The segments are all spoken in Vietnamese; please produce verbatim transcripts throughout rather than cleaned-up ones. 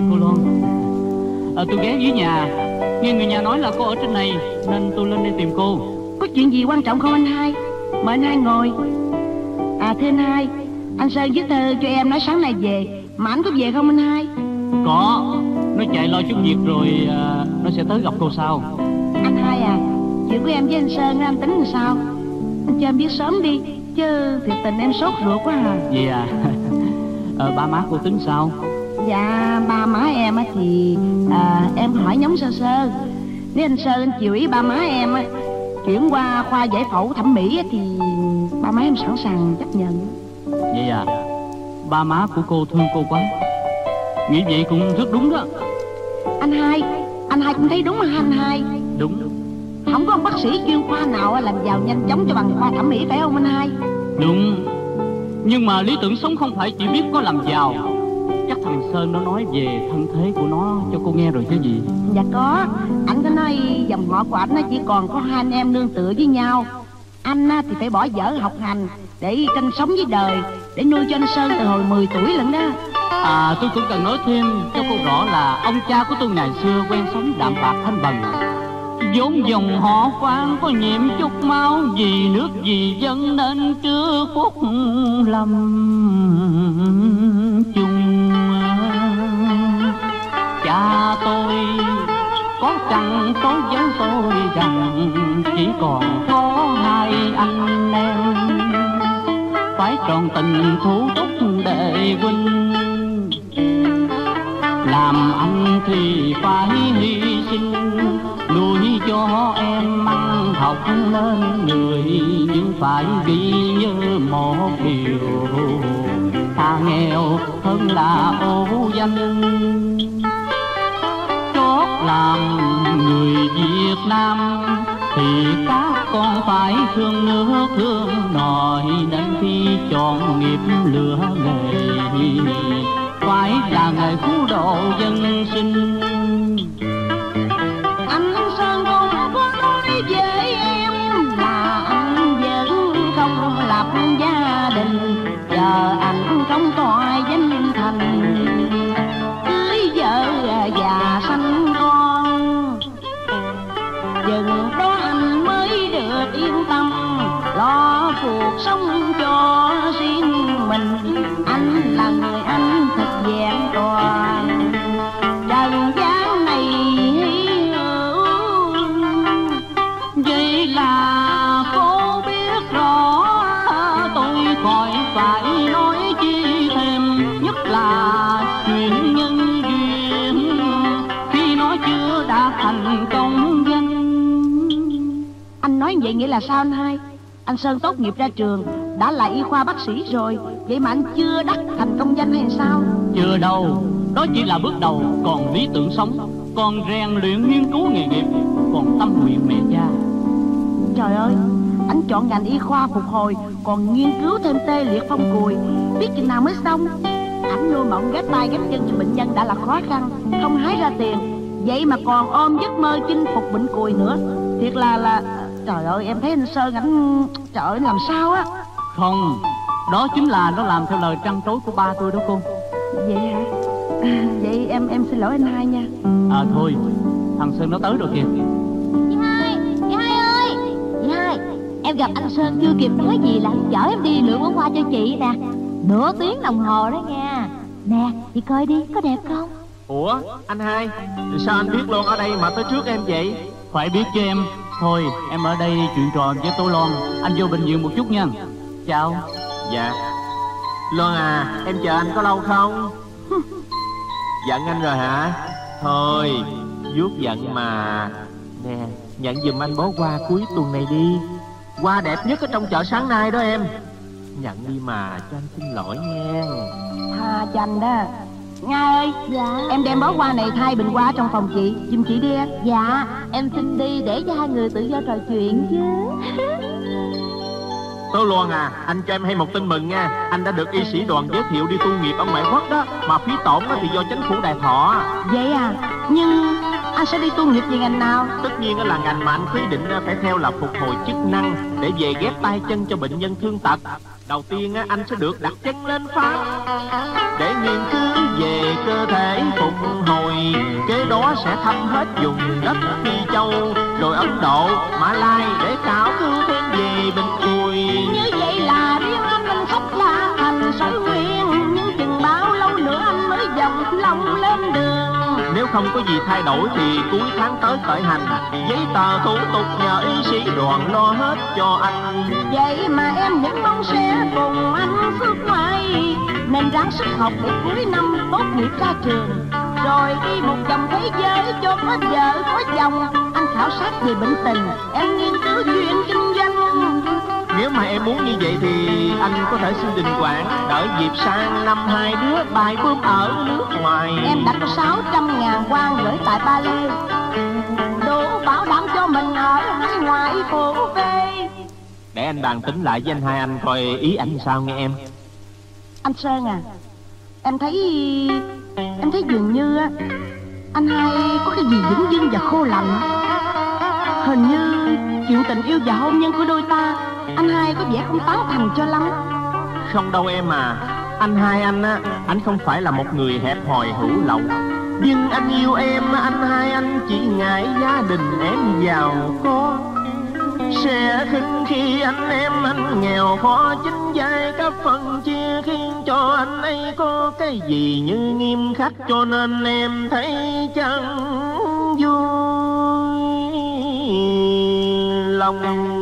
cô Loan. À, tôi ghé dưới nhà, nghe người nhà nói là cô ở trên này nên tôi lên đây tìm cô. Có chuyện gì quan trọng không anh hai? Mời anh hai ngồi. À thưa anh hai, anh Sơn viết thơ cho em nói sáng nay về, mà anh có về không anh hai? Có, nó chạy lo chút việc rồi à, nó sẽ tới gặp cô sau. Anh hai à, chuyện của em với anh Sơn anh tính làm sao? Anh cho em biết sớm đi, chứ thiệt tình em sốt ruột quá à. Vậy à? À, ba má cô tính sao? Dạ ba má em thì à, em hỏi nhóm sơ sơ. Nếu anh Sơn anh chịu ý ba má em á, chuyển qua khoa giải phẫu thẩm mỹ thì ba má em sẵn sàng chấp nhận. Vậy à? Ba má của cô thương cô quá. Nghĩ vậy cũng rất đúng đó. Anh hai, anh hai cũng thấy đúng mà anh hai? Đúng. Không có bác sĩ chuyên khoa nào làm giàu nhanh chóng cho bằng khoa thẩm mỹ phải không anh hai? Đúng. Nhưng mà lý tưởng sống không phải chỉ biết có làm giàu. Chắc thằng Sơn nó nói về thân thế của nó cho cô nghe rồi chứ gì? Dạ có. Anh có nói dòng họ của anh chỉ còn có hai anh em nương tựa với nhau. Anh thì phải bỏ dở học hành để tranh sống với đời, để nuôi cho anh Sơn từ hồi mười tuổi lận đó. À tôi cũng cần nói thêm cho cô rõ là ông cha của tôi ngày xưa quen sống đạm bạc thanh bần, vốn dòng họ Phan có nhiễm chút máu, vì nước vì dân nên chưa phúc lâm chung. Cha tôi có căn tối với tôi rằng chỉ còn có hai anh em, phải tròn tình thủ túc để huynh. Làm anh thì phải hy sinh, nuôi cho em ăn học lên người, nhưng phải ghi nhớ một điều, thà nghèo hơn là ô danh. Chót làm người Việt Nam thì các con phải thương nước thương nòi, nên khi chọn nghiệp lửa nghề phải là người cứu độ dân sinh. Anh Sơn cũng có nói với em là anh vẫn không lập gia đình, chờ anh không tỏa danh thành, cưới vợ già sanh con, dần đó anh mới được yên tâm lo cuộc sống cho riêng mình. Anh là người anh thật vẹn toàn, trần gian này hy hữu. Vậy là cô biết rõ tôi khỏi phải nói chi thêm, nhất là chuyện nhân duyên khi nó chưa đã thành công danh. Anh nói vậy nghĩa là sao anh hai? Anh Sơn tốt nghiệp ra trường đã là y khoa bác sĩ rồi, vậy mà anh chưa đắc thành công danh hay sao? Chưa đâu, đó chỉ là bước đầu. Còn lý tưởng sống, còn rèn luyện nghiên cứu nghề nghiệp, còn tâm nguyện mẹ cha. Trời ơi, anh chọn ngành y khoa phục hồi, còn nghiên cứu thêm tê liệt phong cùi, biết chừng nào mới xong. Ảnh nuôi mộng ghép tay ghép chân cho bệnh nhân đã là khó khăn, không hái ra tiền, vậy mà còn ôm giấc mơ chinh phục bệnh cùi nữa. Thiệt là là trời ơi, em thấy anh Sơn ảnh trời ơi làm sao á. Không, đó chính là nó làm theo lời trăn trối của ba tôi đó cô. Vậy hả? À, vậy em em xin lỗi anh hai nha. À thôi, thằng Sơn nó tới rồi kìa. Chị hai, chị hai ơi, chị hai, em gặp anh Sơn chưa kịp nói gì là anh chở em đi lựa bó hoa cho chị nè. Nửa tiếng đồng hồ đó nha. Nè, chị coi đi, có đẹp không? Ủa, anh hai, sao anh biết Loan ở đây mà tới trước em vậy? Phải biết cho em. Thôi, em ở đây chuyện trò với Tô Loan, anh vô bệnh viện một chút nha. Chào. Dạ. Loan à, em chờ anh có lâu không? Giận anh rồi hả? Thôi, vuốt giận mà. Nè, nhận giùm anh bó hoa cuối tuần này đi. Hoa đẹp nhất ở trong chợ sáng nay đó em. Nhận đi mà, cho anh xin lỗi nha. Tha cho anh đó. Nga ơi, dạ. Em đem bó hoa này thay bình hoa trong phòng chị, giùm chị đi. Dạ, em xin đi để cho hai người tự do trò chuyện chứ. Tố Loan à, anh cho em hay một tin mừng nha. Anh đã được y sĩ đoàn giới thiệu đi tu nghiệp ở ngoại quốc đó. Mà phí tổn đó thì do chính phủ Đài Thọ. Vậy à, nhưng anh sẽ đi tu nghiệp về ngành nào? Tất nhiên là ngành mà anh quyết định phải theo là phục hồi chức năng, để về ghép tay chân cho bệnh nhân thương tật. Đầu tiên á, anh sẽ được đặt chân lên Pháp để nghiên cứu về cơ thể phục hồi. Kế đó sẽ thăm hết vùng đất Phi Châu, rồi Ấn Độ, Mã Lai để khảo cứu thêm về bệnh cùi. Như vậy là riêng anh mình sắp là thành sở nguyên, nhưng chừng bao lâu nữa anh mới dòng lòng lên đường. Nếu không có gì thay đổi thì cuối tháng tới khởi hành, giấy tờ thủ tục nhờ y sĩ đoàn lo hết cho anh. Vậy mà em vẫn mong sẽ cùng anh xuất ngoại, nên ráng sức học để cuối năm tốt nghiệp ra trường, rồi đi một vòng thế giới cho có vợ có chồng. Anh khảo sát về bệnh tình, em nghiên cứu chuyện kinh doanh. Nếu mà em muốn như vậy thì anh có thể xin đình quảng, đợi dịp sang năm hai đứa bài bướm ở nước ngoài. Em đã có sáu trăm ngàn quan gửi tại Ba Lê, đủ bảo đảm cho mình ở hải ngoại phố về. Để anh bàn tính lại với anh hai anh coi ý anh sao nghe em. Anh Sơn à, em thấy Em thấy dường như á anh hai có cái gì dửng dưng và khô lạnh. Hình như chuyện tình yêu và hôn nhân của đôi ta anh hai có vẻ không tán thành cho lắm. Không đâu em à, anh hai anh á, anh không phải là một người hẹp hòi hữu lậu. Nhưng anh yêu em, anh hai anh chỉ ngại gia đình em giàu có, sẽ khinh khi anh em anh nghèo khó, chính giai các phần chia khiến cho anh ấy có cái gì như nghiêm khắc, cho nên em thấy chẳng vui lòng.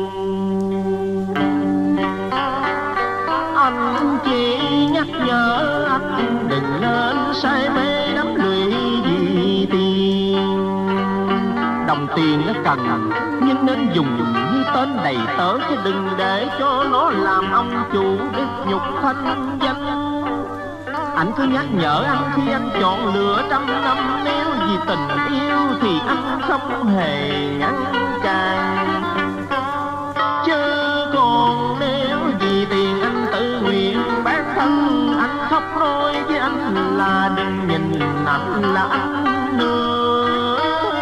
Anh chỉ nhắc nhở anh đừng nên say mê đắm lụy vì tiền. Đồng tiền nó cần nhưng nên dùng như tên đầy tớ, chứ đừng để cho nó làm ông chủ để nhục thanh danh. Anh cứ nhắc nhở anh khi anh chọn lựa trăm năm, nếu vì tình yêu thì anh không hề ngăn cản. Chứ còn nếu vì tiền anh tự nguyện bán thân, anh khóc nói với anh là đừng nhìn anh là anh nữa.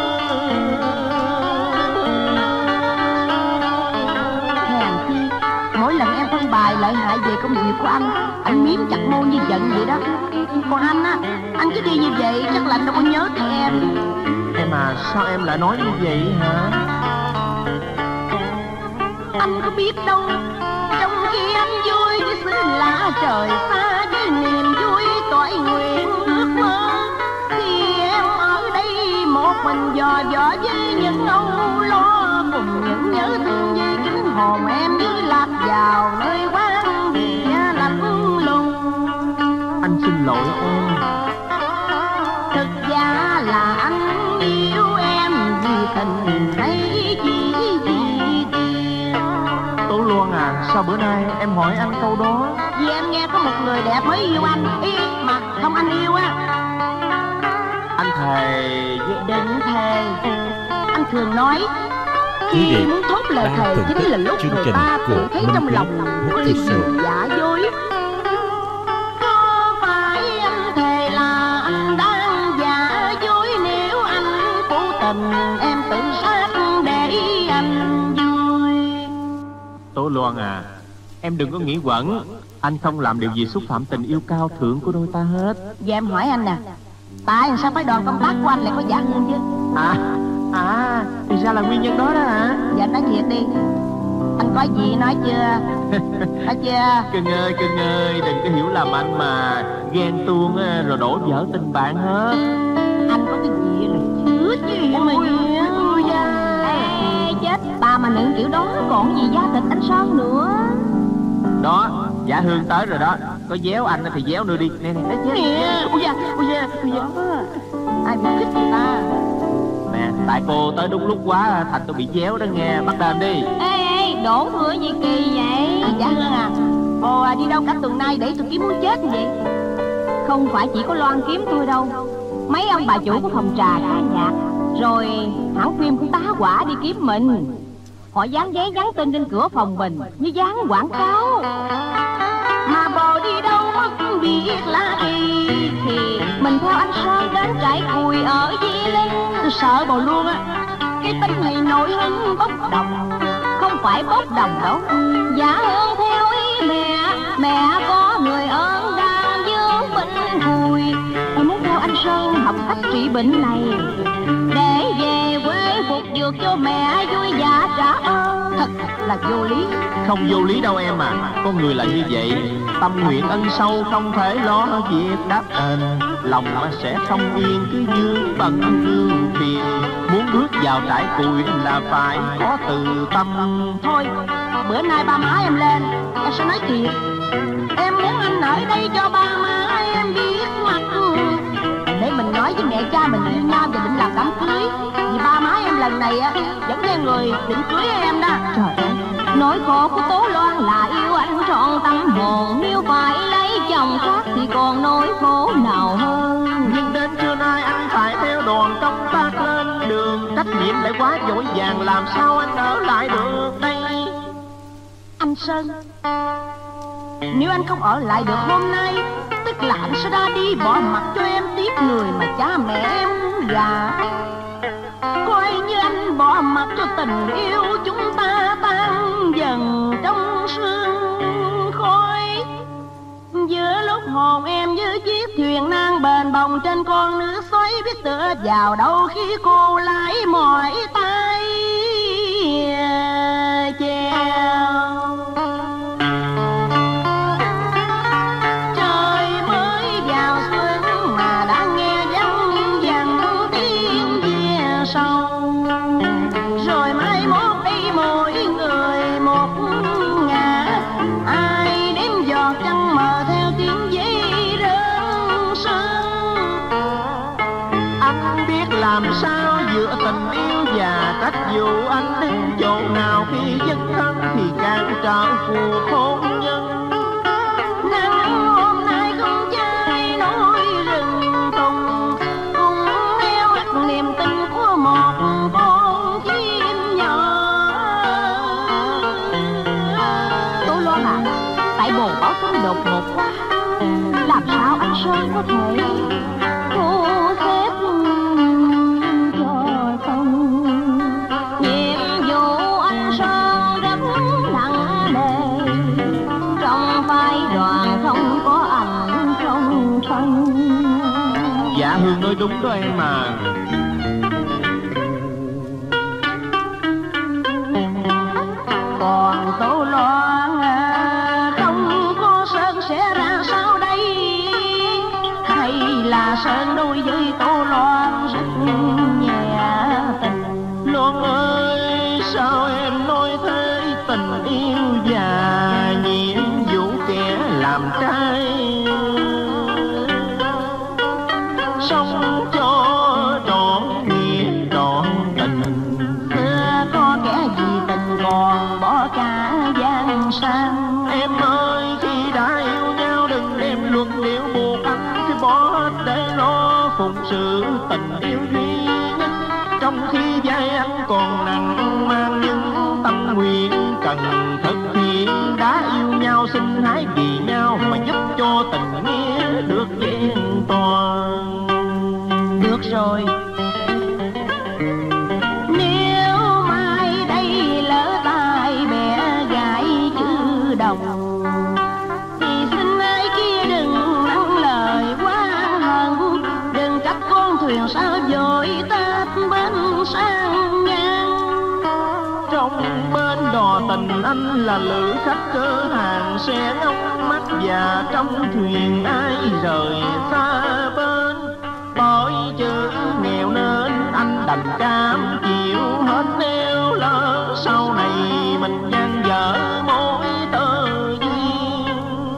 Hèn chi mỗi lần em phân bài lợi hại về công việc của anh, anh miếm chặt môi như giận vậy đó. Còn anh á, anh cứ đi như vậy chắc là anh đâu có nhớ tới em. Em à, sao em lại nói như vậy hả? Anh có biết đâu, trong khi anh vui với xứ lạ trời xa, với niềm vui cõi nguyện ước mơ, thì em ở đây một mình dò dò với những âu lo, cùng những nhớ thương với kính hồn em như lạc vào nơi quán địa lạnh lùng. Anh xin lỗi em. Thực ra là anh yêu em vì tình hay chỉ vì tiền. Tố Loan à, sao bữa nay em hỏi anh câu đó? Vì em nghe có một người đẹp mới yêu anh, ý mà không anh yêu á. Anh thề với... Đừng thề. Anh thường nói khi muốn thốt lời thề chính là lúc người ta tự thấy trong lòng có ly dị giả dối. Có phải anh thề là anh đang giả dối, nếu anh cố tình em tự sát để anh vui. Tố Loan à, em đừng có nghĩ quẩn. Anh không làm điều gì xúc phạm tình yêu cao thượng của đôi ta hết. Vậy em hỏi anh nè, tại sao phải đoàn công tác của anh lại có giả hơn chứ? À, à, thì ra là nguyên nhân đó đó hả? Dạ nói thiệt đi, anh có gì nói chưa? Nói chưa? Cưng ơi, cưng ơi, đừng có hiểu lầm anh mà ghen tuông rồi đổ vỡ tình bạn hết. Anh có cái gì là chứa chứ mà nhiều. Ê, chết, bà mà nựng kiểu đó còn gì da thịt anh Sơn nữa. Đó, Dạ Hương tới rồi đó. Có déo anh thì déo nữa đi. Nè nè, déo nè. Ui da, ui da, ui da. Ai bị khích người ta. Nè, tại cô tới đúng lúc quá, thành tôi bị déo đó nghe. Bắt đền đi. Ê, ê, đổ thừa gì kỳ vậy? À, Dạ Hương à, cô à, đi đâu cả tuần nay để tôi kiếm muốn chết vậy? Không phải chỉ có Loan kiếm tôi đâu, mấy ông bà chủ của phòng trà ca nhạc, rồi hãng phim cũng tá hỏa đi kiếm mình. Họ dán giấy nhắn tin trên cửa phòng mình như dán quảng cáo. Mà bồ đi đâu mất biết là kỳ, thì mình theo anh Sơn đến trại cùi ở Di Linh. Tôi sợ bồ luôn á. Cái tính này nổi hứng bốc đồng. Không phải bốc đồng đâu, Dạ Hương theo ý mẹ mẹ có người ơn đang dưỡng bệnh cùi. Em muốn theo anh Sơn học cách trị bệnh này, để về quê phục dược cho mẹ vui vẻ trả ơn. Thật là vô lý. Không vô lý đâu em à, con người là như vậy. Tâm nguyện ân sâu không thể lo việc đáp đền, lòng sẽ không yên cứ dương bận ưu phiền. Muốn bước vào trại cùi là phải có từ tâm. Thôi, bữa nay ba má em lên, em sẽ nói thiệt. Em muốn anh ở đây cho ba má em biết mặt, để mình nói với mẹ cha mình yêu nhau và định làm đám cưới. Vì ba má em lần này á vẫn nghe người định cưới em đó. trời ơi, nỗi khổ của Tố Loan là yêu anh trọn tâm hồn, nếu phải lấy chồng khác thì còn nỗi khổ nào hơn. Nhưng đến trưa nay anh phải theo đoàn công tác lên đường, trách nhiệm lại quá vội vàng, làm sao anh ở lại được đây? Anh Sơn, nếu anh không ở lại được hôm nay, tức là anh sẽ ra đi bỏ mặc cho em tiếp người mà cha mẹ em gả. Coi như anh bỏ mặc cho tình yêu chúng ta tan dần trong sương khói. Giữa lúc hồn em như chiếc thuyền nan bền bồng trên con nước xoáy, biết tựa vào đâu khi cô lái mỏi tay chèo. Trời mới vào xuân mà đã nghe văng vẳng tiếng ve sầu, rồi mai mốt đi mỗi người một ngả, ai đếm giọt trăng mờ theo tiếng dây rơi sân. Anh biết làm sao giữa tình yêu và trách dù anh đến chỗ nào, khi dấn thân thì càng trở phù hôn nhân. Nắng hôm nay không cháy nỗi rừng tùng, cùng theo niềm tin của một con chim nhỏ. Tố Loan à, tại bồ báo tin đột ngột quá, làm sao anh Sơn có thể thu xếp cho xong. Nhiệm vụ anh Sơn rất nặng nề, Trong phái đoàn không có ảnh trong sân. Dạ Hương nói đúng đó em mà. còn Tố Loan à, không có Sơn sẽ ra sao đây? Hay là Sơn đối với Tố Loan rất nhẹ tình? Loan ơi, sao em nói thế? Tình yêu và nhiệm vụ kẻ làm trai, sống cho trọn nghĩa trọn tình. Xưa có kẻ vì tình còn bỏ cả gian sang. Em ơi, khi đã yêu nhau đừng đem luận điệu buộc anh phải bỏ hết để lo phụng sự tình yêu duy nhất. Trong khi vai anh còn nặng mang những tâm nguyện cần thực hiện, đã yêu nhau xin hãy vì nhau mà giúp cho tình nghĩa được vẹn toàn. Được rồi, nếu mai đây lỡ tai bẻ gãy chữ đồng, thì xin ai kia đừng nắng lời quá hận, đừng trách con thuyền sao vội tết bên sang ngang. Trong bên đò tình anh là lữ khách cỡ hàng xe ngóng mắt, và trong thuyền ai rời xa bên. Bởi chữ nghèo nên anh đành cam chịu hết, nếu lỡ sau này mình gian dở mối tơ duyên.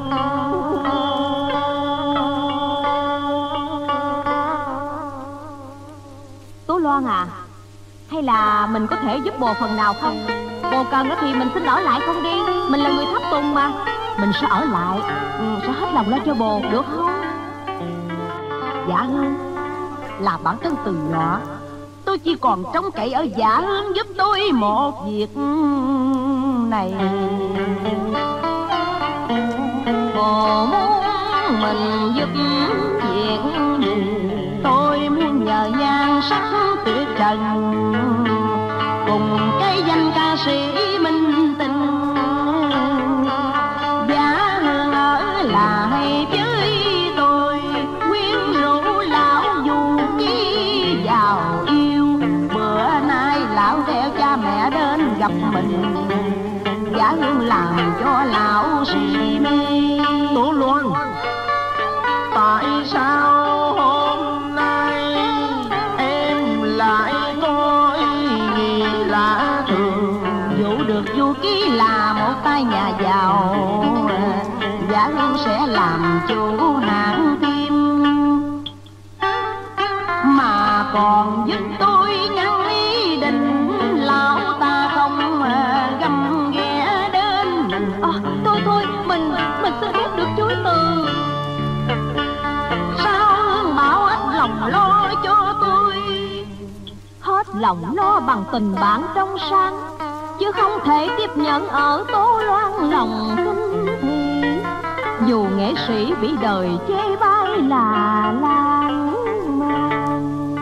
Tố Loan à, hay là mình có thể giúp bồ phần nào không? Bồ cần đó thì mình xin ở lại không đi, mình là người thấp tùng mà. Mình sẽ ở lại, ừ, sẽ hết lòng lo cho bồ, được không? Dạ Hương, là bản thân từ nhỏ tôi chỉ còn trông cậy ở Dạ Hương giúp tôi một việc này. Bồ muốn mình giúp việc gì? Tôi muốn nhờ nhan sắc tuyệt trần cùng cái danh ca sĩ minh tình. Dạ Hương làm cho lão si mê. Tố Loan, tại sao hôm nay em lại có ý nghĩ lạ thường? Dẫu được Du Ký là một tay nhà giàu, Giả Hương sẽ làm chủ hãng phim, mà còn giúp tôi ngăn ý định lão ta không găm ghé đến. À, thôi thôi, mình mình xin phép được chối từ. Sao Hương bảo hết lòng lo cho tôi? Hết lòng lo bằng tình bạn trong sáng, chứ không thể tiếp nhận ở Tố Loan lòng kinh thị. Dù nghệ sĩ bị đời chê bai là lãng mạn,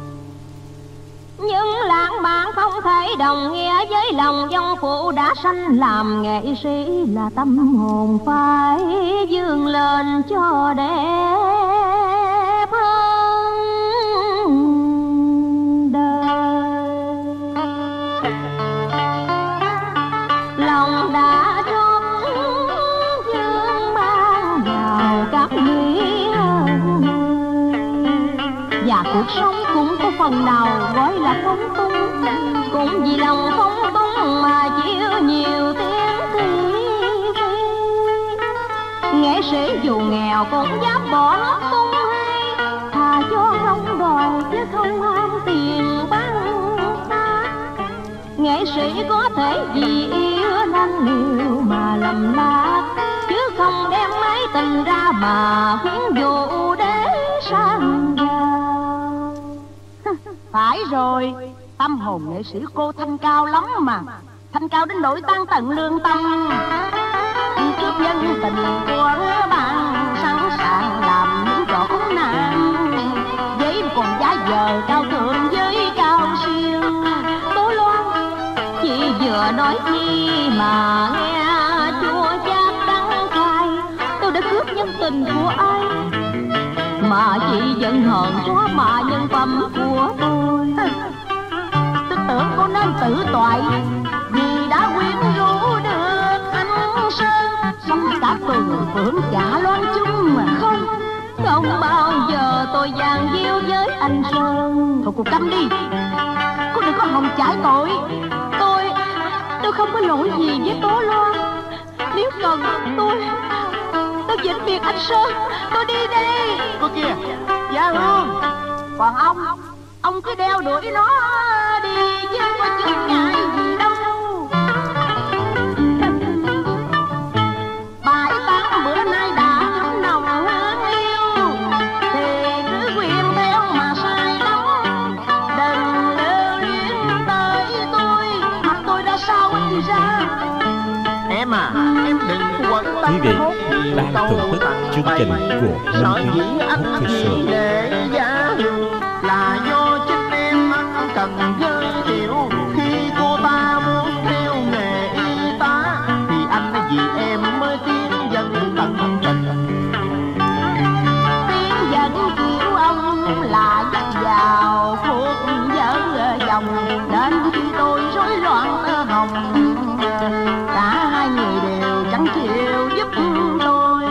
nhưng lãng mạn không thể đồng nghĩa với lòng vong phụ đã sanh. Làm nghệ sĩ là tâm hồn phải vươn lên cho đẹp hơn đời. Lòng đã trống dương mang vào các nghĩ hơn người, và cuộc sống cũng có phần nào gọi là phóng túng. Cũng vì lòng phóng túng mà chịu nhiều tiếng thị phi. Nghệ sĩ dù nghèo cũng dám bỏ hết tung hay, thà cho không đòi chứ không ham tiền bắn phát. Nghệ sĩ có thể vì yêu nên liều mà lầm lạc, chứ không đem mấy tình ra mà khuyến dụ để sang giàu. Phải rồi, tâm hồn nghệ sĩ cô thanh cao lắm mà, thanh cao đến nỗi tan tận lương tâm. Cướp nhân tình của bạn, sẵn sàng làm những trò khốn nạn, với còn giá giờ cao thượng với cao siêu. Tố Loan, chị vừa nói chi mà nghe chua chát đắng cay. Tôi đã cướp nhân tình của ai mà chị giận hờn xóa mà nhân phẩm của tôi? Tôi tưởng cô nên tự toại vì đã quyến rũ được anh Sơn, xong cả Tường Phượng cả Loan chung mà. Không, không bao giờ tôi dàn díu với anh Sơn. Thôi cô câm đi, cô đừng có hòng chải tội. Tôi, tôi không có lỗi gì với Tố Loan. Nếu cần tôi, tôi vĩnh biệt anh Sơn. Tôi đi đây. Cô kia, Giả Hương. Còn ông, ông cứ đeo đuổi nó đi chứ có chướng ngại gì đâu. Bài tán bữa nay đã thấm nồng hương yêu, thì cứ quyện theo mà sai lắm. Đừng lưu luyến tới tôi, mặt tôi đã sao ít ra. Em à, em đừng quấn tâm. Quý vị đang thưởng thức chương trình của Sở Minh dĩ Thúy anh vì Official. để Giả Hương là do chính em cần giới thiệu. Khi cô ta muốn theo nghề y tá thì anh vì em mới tiến dần tận tình. Tiếng dẫn kiểu ông là dắt vào cuộc vợ chồng, đến khi tôi rối loạn tơ hồng, cả hai người đều chẳng chịu giúp tôi.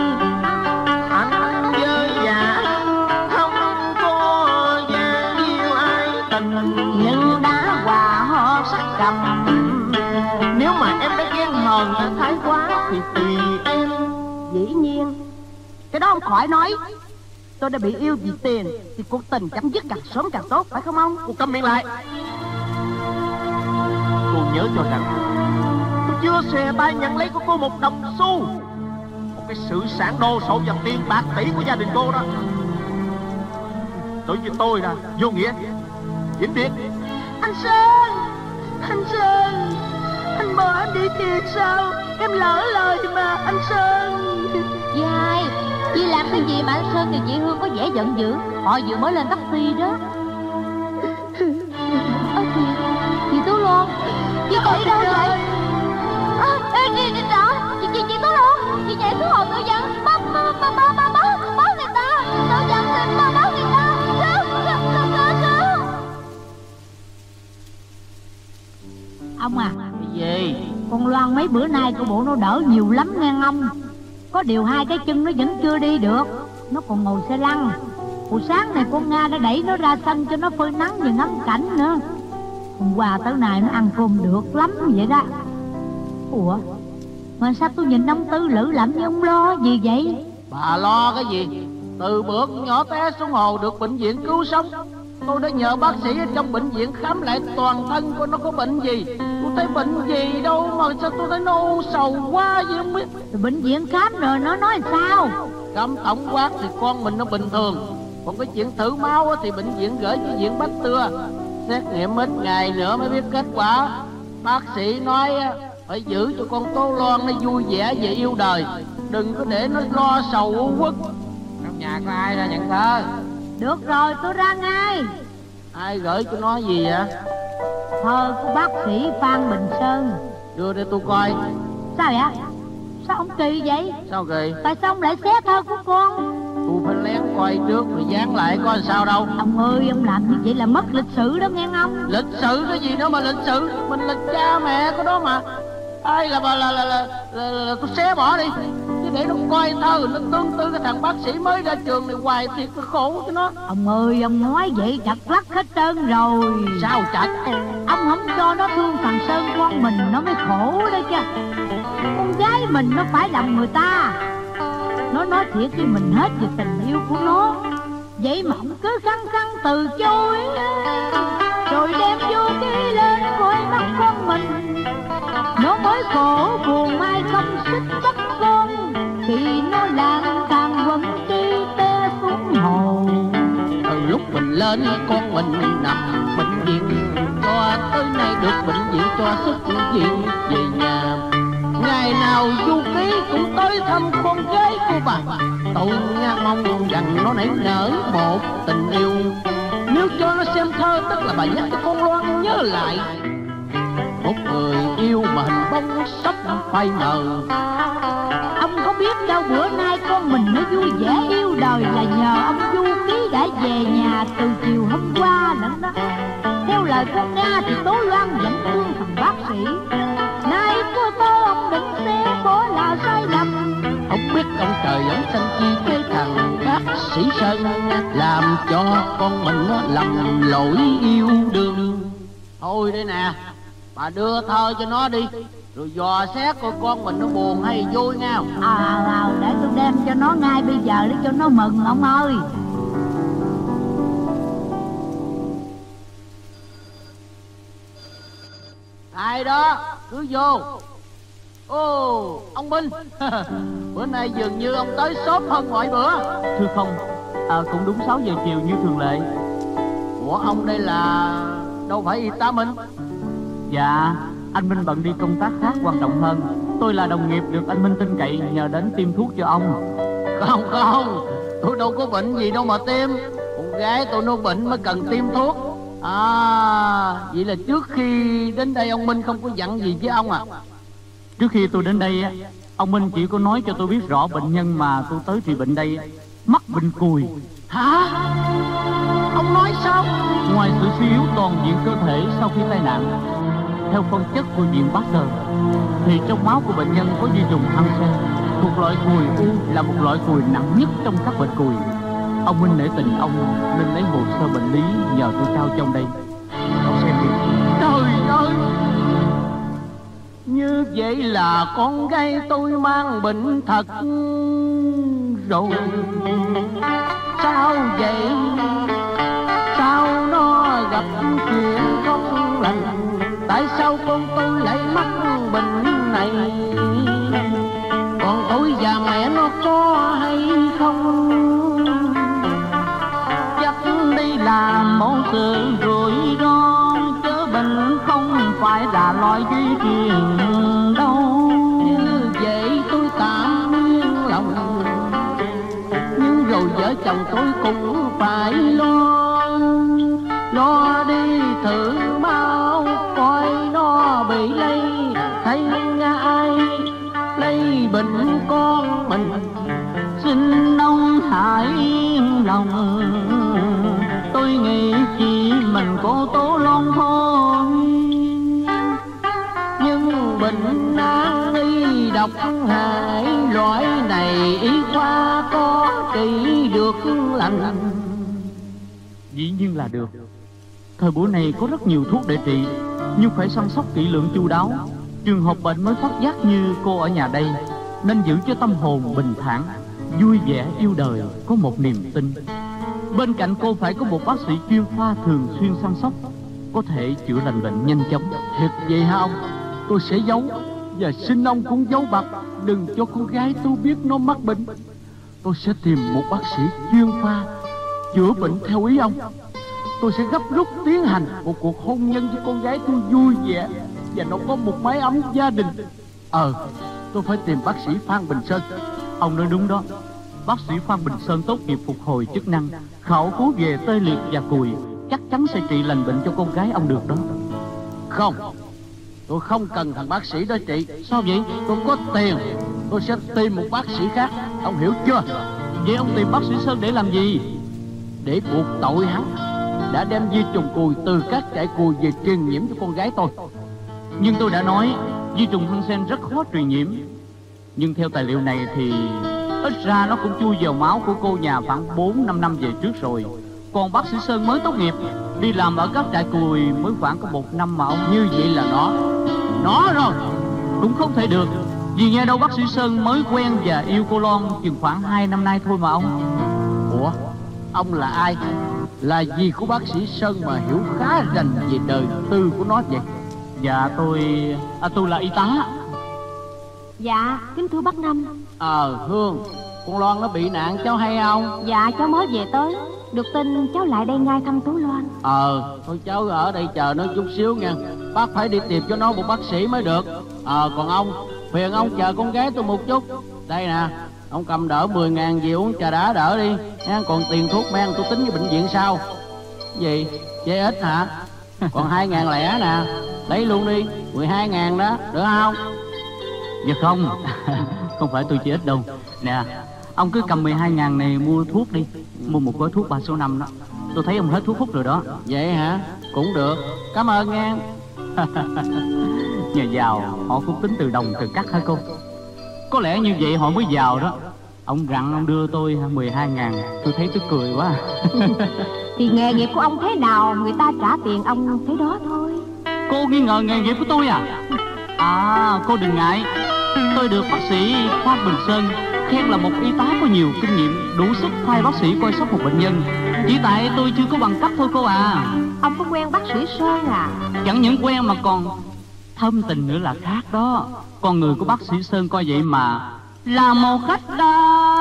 Anh với Giả không có gian yêu ai tình, Nhưng đã hòa họ sắc cầm. nếu mà em đã ghen hờn thái quá thì tùy em. Dĩ nhiên, cái đó không khỏi nói. Tôi đã bị yêu vì tiền thì cuộc tình chấm dứt càng sớm càng tốt, phải không ông? Cô câm miệng lại. Cô nhớ cho rằng tôi chưa xòe tay nhận lấy của cô một đồng xu. Một cái sự sản đồ sộ dòng tiền bạc tỷ của gia đình cô đó, đối với tôi là vô nghĩa. Vĩnh biệt. Anh Sơn, anh Sơn, anh bỏ em đi thì sao? Em lỡ lời mà anh Sơn. Chị hai, chị làm cái gì mà anh Sơn và chị Hương có vẻ giận dữ? Họ vừa mới lên taxi đó. Ơ chị, chị Tú Loan, chị chạy đâu vậy? À, ê, chị, chị, chị, chị, chị Tú Loan, chị chạy xuống hồ tự dân, báo, báo, báo, báo, báo, báo, báo người ta, tự dân xin báo, báo người ta, cứu, cứu, cứu, cứu, cứu. Ông à, Cái gì? Con Loan mấy bữa nay của bộ nó đỡ nhiều lắm nghe ông. Có điều hai cái chân nó vẫn chưa đi được, nó còn ngồi xe lăn. Buổi sáng này con Nga đã đẩy nó ra sân cho nó phơi nắng và ngắm cảnh nữa. Hôm qua tới nay nó ăn cơm được lắm vậy đó. Ủa, mà sao tôi nhìn ông Tư Lữ làm như ông lo gì vậy? Bà lo cái gì? Từ bữa con nhỏ té xuống hồ được bệnh viện cứu sống, tôi đã nhờ bác sĩ ở trong bệnh viện khám lại toàn thân của nó có bệnh gì. Tôi thấy bệnh gì đâu mà sao tôi thấy nó u sầu quá vậy không biết. Rồi bệnh viện khám rồi nó nói sao? Khám tổng quát thì con mình nó bình thường, còn cái chuyện thử máu thì bệnh viện gửi cho viện Bách Tưa xét nghiệm ít ngày nữa mới biết kết quả. Bác sĩ nói phải giữ cho con Tố Loan nó vui vẻ về yêu đời, đừng có để nó lo sầu u uất. Trong nhà có ai ra nhận thơ? Được rồi, tôi ra ngay. Ai gửi cho nó gì vậy? Thơ của bác sĩ Phan Bình Sơn. Đưa để tôi coi. Sao vậy? Sao ông kỳ vậy? Sao kỳ? Tại sao ông lại xé thơ của con? Tôi phải lén coi trước rồi dán lại coi sao đâu. Ông ơi, ông làm như vậy là mất lịch sự đó nghe không? Lịch sự cái gì đó mà lịch sự? Mình là cha mẹ của nó mà. Ai là bà là là, là, là, là, là tôi xé bỏ đi, chứ để nó coi thơ nó tương tư cái thằng bác sĩ mới ra trường này hoài thiệt là khổ cho nó. Ông ơi, ông nói vậy chặt lắc hết trơn rồi. Sao chặt? Ông không cho nó thương thằng Sơn con mình nó mới khổ đó chứ. Con gái mình nó phải lòng người ta. Nó nói thiệt với mình hết về tình yêu của nó, vậy mà ông cứ khăng khăng từ chối, rồi đem vô cái lên coi mắt con mình. Nó mới khổ buồn mai không xích bắt con, thì nó lang thang vẫn đi té xuống hồ. Từ lúc mình lên con mình nằm bệnh viện, cho tới nay được bệnh viện cho xuất viện về nhà. Ngày nào Du Ký cũng tới thăm con gái của bà. Tôi nha mong rằng nó nảy nở một tình yêu. Nếu cho nó xem thơ tức là bà nhắc cho con Loan nhớ lại một người yêu mà hình bóng sắp phai mờ. Ông có biết đâu bữa nay con mình nó vui vẻ yêu đời là nhờ ông Du Ký đã về nhà từ chiều hôm qua lẫn đó. Theo lời con Nga thì Tố Loan vẫn thương thằng bác sĩ. Nay của tôi ông định xe bỏ là sai lầm. Ông biết ông trời vẫn xanh chi cái thằng bác sĩ Sơn, làm cho con mình nó lầm lỗi yêu đương. Thôi đây nè, bà đưa thơ cho nó đi, rồi dò xét coi con mình nó buồn hay vui nha. À, à để tôi đem cho nó ngay bây giờ để cho nó mừng ông ơi. Ai đó, cứ vô. Ồ, ông Minh. Bữa nay dường như ông tới sớm hơn mọi bữa. Thưa không, à, cũng đúng sáu giờ chiều như thường lệ. Ủa ông đây là đâu phải y tá Minh? Dạ, anh Minh bận đi công tác khác quan trọng hơn. Tôi là đồng nghiệp được anh Minh tin cậy nhờ đến tiêm thuốc cho ông. Không không, tôi đâu có bệnh gì đâu mà tiêm. Con gái tôi nó bệnh mới cần tiêm thuốc. À, vậy là trước khi đến đây ông Minh không có dặn gì với ông à? Trước khi tôi đến đây, ông Minh chỉ có nói cho tôi biết rõ bệnh nhân mà tôi tới trị bệnh đây mắc bệnh cùi. Hả? Ông nói sao? Ngoài sự suy yếu toàn diện cơ thể sau khi tai nạn, theo phân chất của viện Bách Tơ, thì trong máu của bệnh nhân có vi trùng hansen thuộc loại cùi u, là một loại cùi nặng nhất trong các bệnh cùi. Ông Minh nể tình ông nên lấy hồ sơ bệnh lý nhờ tôi trao trong đây. Ông xem đi. Trời ơi, như vậy là con gái tôi mang bệnh thật rồi. Sao vậy? Sao nó gặp chuyện không lành? Tại sao con tôi lại mắc bệnh này? Còn tôi và mẹ nó có hay không? Chắc đi làm một sự rủi ro, chớ bệnh không phải là loại duy truyền đâu. Như vậy tôi tạm yên lòng, nhưng rồi vợ chồng tôi cũng phải lo. Lo đi thử mau coi nó bị lây, thấy ai lây bệnh con mình. Xin ông hãy yên lòng, tôi nghĩ chỉ mình có Tố Loan thôi. Nhưng bệnh độc hại, loại này y khoa có trị được lành. Dĩ nhiên là được. Thời buổi này có rất nhiều thuốc để trị, nhưng phải săn sóc kỹ lưỡng chu đáo. Trường hợp bệnh mới phát giác như cô ở nhà đây, nên giữ cho tâm hồn bình thản, vui vẻ yêu đời, có một niềm tin. Bên cạnh cô phải có một bác sĩ chuyên khoa thường xuyên săn sóc, có thể chữa lành bệnh nhanh chóng. Thiệt vậy hả ông? Tôi sẽ giấu, và xin ông cũng giấu bặt, đừng cho con gái tôi biết nó mắc bệnh. Tôi sẽ tìm một bác sĩ chuyên khoa chữa bệnh theo ý ông. Tôi sẽ gấp rút tiến hành một cuộc hôn nhân với con gái tôi vui vẻ, và nó có một mái ấm gia đình. Ờ, tôi phải tìm bác sĩ Phan Bình Sơn. Ông nói đúng đó. Bác sĩ Phan Bình Sơn tốt nghiệp phục hồi chức năng, khảo cứu về tê liệt và cùi, chắc chắn sẽ trị lành bệnh cho con gái ông được đó. Không, tôi không cần thằng bác sĩ đó trị. Sao vậy? Tôi có tiền, tôi sẽ tìm một bác sĩ khác. Ông hiểu chưa? Vậy ông tìm bác sĩ Sơn để làm gì? Để buộc tội hắn đã đem di trùng cùi từ các trại cùi về truyền nhiễm cho con gái tôi. Nhưng tôi đã nói di trùng Hansen rất khó truyền nhiễm. Nhưng theo tài liệu này thì ít ra nó cũng chui vào máu của cô nhà khoảng bốn năm năm về trước rồi. Còn bác sĩ Sơn mới tốt nghiệp, đi làm ở các trại cùi mới khoảng có một năm mà ông. Như vậy là nó Nó rồi. Cũng không thể được, vì nghe đâu bác sĩ Sơn mới quen và yêu cô Loan chừng khoảng hai năm nay thôi mà ông. Ủa, ông là ai? Là gì của bác sĩ Sơn mà hiểu khá rành về đời tư của nó vậy? Dạ tôi... À, tôi là y tá. Dạ, kính thưa bác Năm. Ờ, Hương, con Loan nó bị nạn cháu hay không? Dạ, cháu mới về tới, được tin cháu lại đây ngay thăm Tú Loan. Ờ, thôi cháu ở đây chờ nó chút xíu nha. Bác phải đi tìm cho nó một bác sĩ mới được. Ờ, còn ông, phiền ông chờ con gái tôi một chút. Đây nè, ông cầm đỡ mười ngàn về uống trà đá đỡ đi nha. Còn tiền thuốc men tôi tính với bệnh viện sau. Gì? Chê ít hả? Còn hai ngàn lẻ nè, lấy luôn đi, mười hai ngàn đó, được không? Dạ không, không phải tôi chỉ ít đâu. Nè, ông cứ cầm mười hai ngàn này mua thuốc đi. Mua một gói thuốc ba số năm đó. Tôi thấy ông hết thuốc hút rồi đó. Vậy hả? Cũng được, cảm ơn nha. Nhà giàu họ cũng tính từ đồng từ cắt hả cô? Có lẽ như vậy họ mới giàu đó. Ông rặn ông đưa tôi mười hai ngàn, tôi thấy tức cười quá. Thì nghề nghiệp của ông thế nào, người ta trả tiền ông thế đó thôi. Cô nghi ngờ nghề nghiệp của tôi à? À, cô đừng ngại. Tôi được bác sĩ Phan Bình Sơn khen là một y tá có nhiều kinh nghiệm, đủ sức thay bác sĩ coi sóc một bệnh nhân. Chỉ tại tôi chưa có bằng cấp thôi cô à. Ông có quen bác sĩ Sơn à? Chẳng những quen mà còn thâm tình nữa là khác đó. Con người của bác sĩ Sơn coi vậy mà là một khách đa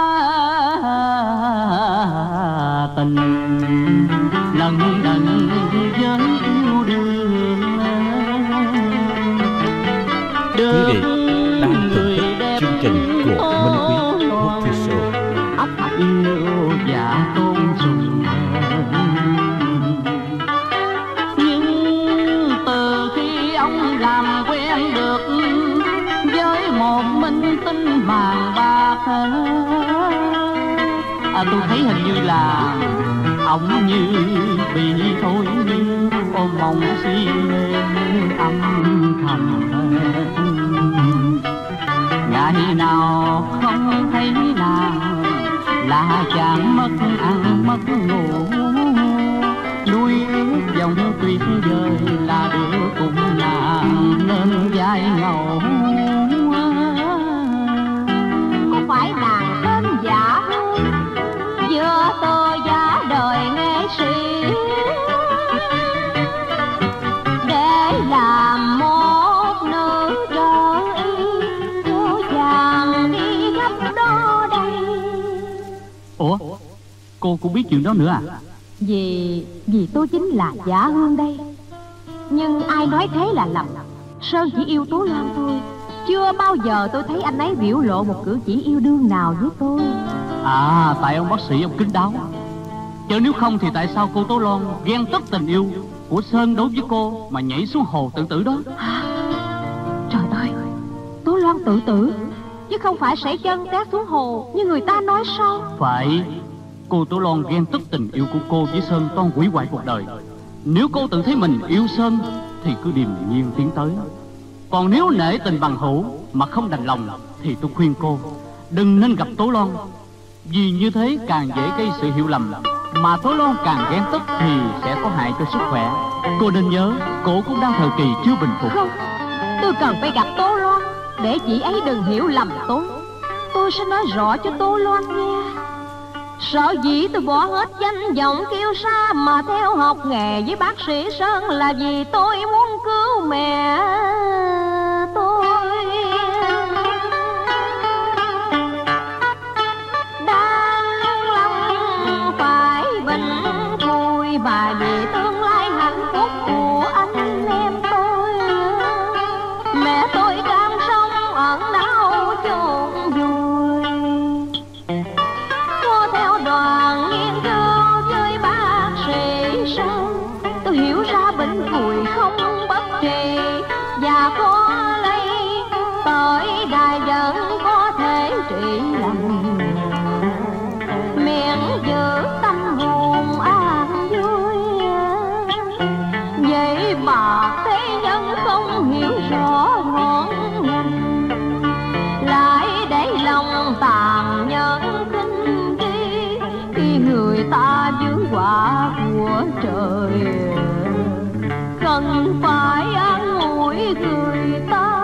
tình, lần đần với yêu đương. Quý vị đang thưởng thức chương trình của Minh Quý Official. Ấp yêu và tôn sùng. Nhưng từ khi ông làm quen được với một minh tinh màng bạc, à, tôi thấy hình như là ông như bị thôi như ôm mong si âm thầm. Ngày nào không thấy nàng là chàng mất ăn mất ngủ, nuôi ước dòng tuyệt vời là đứa cùng nàng nên vai ngầu. Có phải nàng tên Dạ Hương, vừa tơ giá đời nghệ sĩ, để làm một nữ trợ y cho chàng đi khắp đó đây? Ủa, cô cũng biết chuyện đó nữa à? Vì vì tôi chính là Dạ Hương đây. Nhưng ai nói thế là lầm. Sơn chỉ yêu Tú Loan thôi, chưa bao giờ tôi thấy anh ấy biểu lộ một cử chỉ yêu đương nào với tôi. À, tại ông bác sĩ ông kín đáo. Chứ nếu không thì tại sao cô Tố Loan ghen tức tình yêu của Sơn đối với cô mà nhảy xuống hồ tự tử đó? Trời ơi, Tú Loan tự tử chứ không phải sảy chân té xuống hồ như người ta nói sao? Phải, cô Tố Loan ghen tức tình yêu của cô với Sơn toan hủy hoại cuộc đời. Nếu cô tự thấy mình yêu Sơn thì cứ điềm nhiên tiến tới. Còn nếu nể tình bằng hữu mà không đành lòng thì tôi khuyên cô đừng nên gặp Tố Loan, vì như thế càng dễ gây sự hiểu lầm, mà Tố Loan càng ghen tức thì sẽ có hại cho sức khỏe. Cô nên nhớ cổ cũng đang thời kỳ chưa bình phục. Không, tôi cần phải gặp Tố Loan để chị ấy đừng hiểu lầm tôi. Tôi sẽ nói rõ cho Tố Loan nghe. Sợ dĩ tôi bỏ hết danh vọng kiêu sa mà theo học nghề với bác sĩ Sơn là vì tôi muốn cứu mẹ tôi. Đang lòng phải bình vui và vì tương lai hạnh phúc của anh em tôi. Mẹ tôi đang sống ẩn náu chôn vùi. Cô theo đoàn nghiên cứu với bác sĩ Sơn, tôi hiểu ra bệnh phổi không bất kỳ và có lây tới đài vẫn có thể trị lành. Miệng giữ tâm hồn an vui, vậy mà thế nhân không hiểu rõ ngọn ngành, lại để lòng tàn nhẫn kinh đi khi người ta vướng quả của trời. Cần phải an ủi người ta,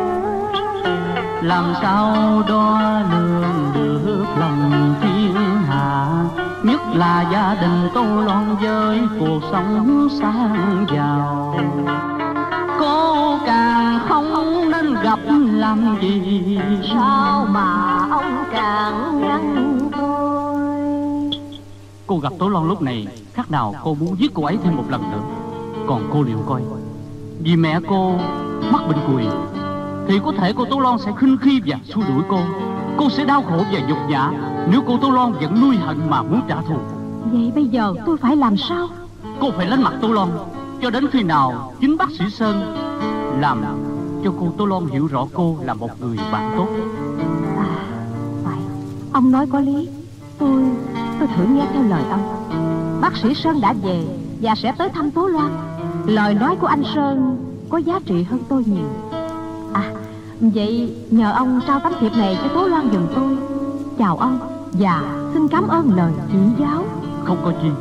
làm sao đo lường được lòng thiên hạ, nhất là gia đình Tố Loan với cuộc sống sang giàu. Cô càng không nên gặp làm gì, sao mà ông càng ngăn tôi. Cô gặp Tố Loan lúc này khác nào cô muốn giết cô ấy thêm một lần nữa. Còn cô liệu coi, vì mẹ cô mắc bệnh cùi thì có thể cô Tố Loan sẽ khinh khi và xua đuổi cô. Cô sẽ đau khổ và nhục nhã nếu cô Tố Loan vẫn nuôi hận mà muốn trả thù. Vậy bây giờ tôi phải làm sao? Cô phải lánh mặt Tố Loan cho đến khi nào chính bác sĩ Sơn làm cho cô Tố Loan hiểu rõ cô là một người bạn tốt. À, phải, ông nói có lý. Tôi, tôi thử nghe theo lời ông. Bác sĩ Sơn đã về và sẽ tới thăm Tố Loan. Lời nói của anh Sơn có giá trị hơn tôi nhiều. À, vậy nhờ ông trao tấm thiệp này cho Tố Loan giùm tôi. Chào ông và xin cảm ơn lời chỉ giáo. Không có gì.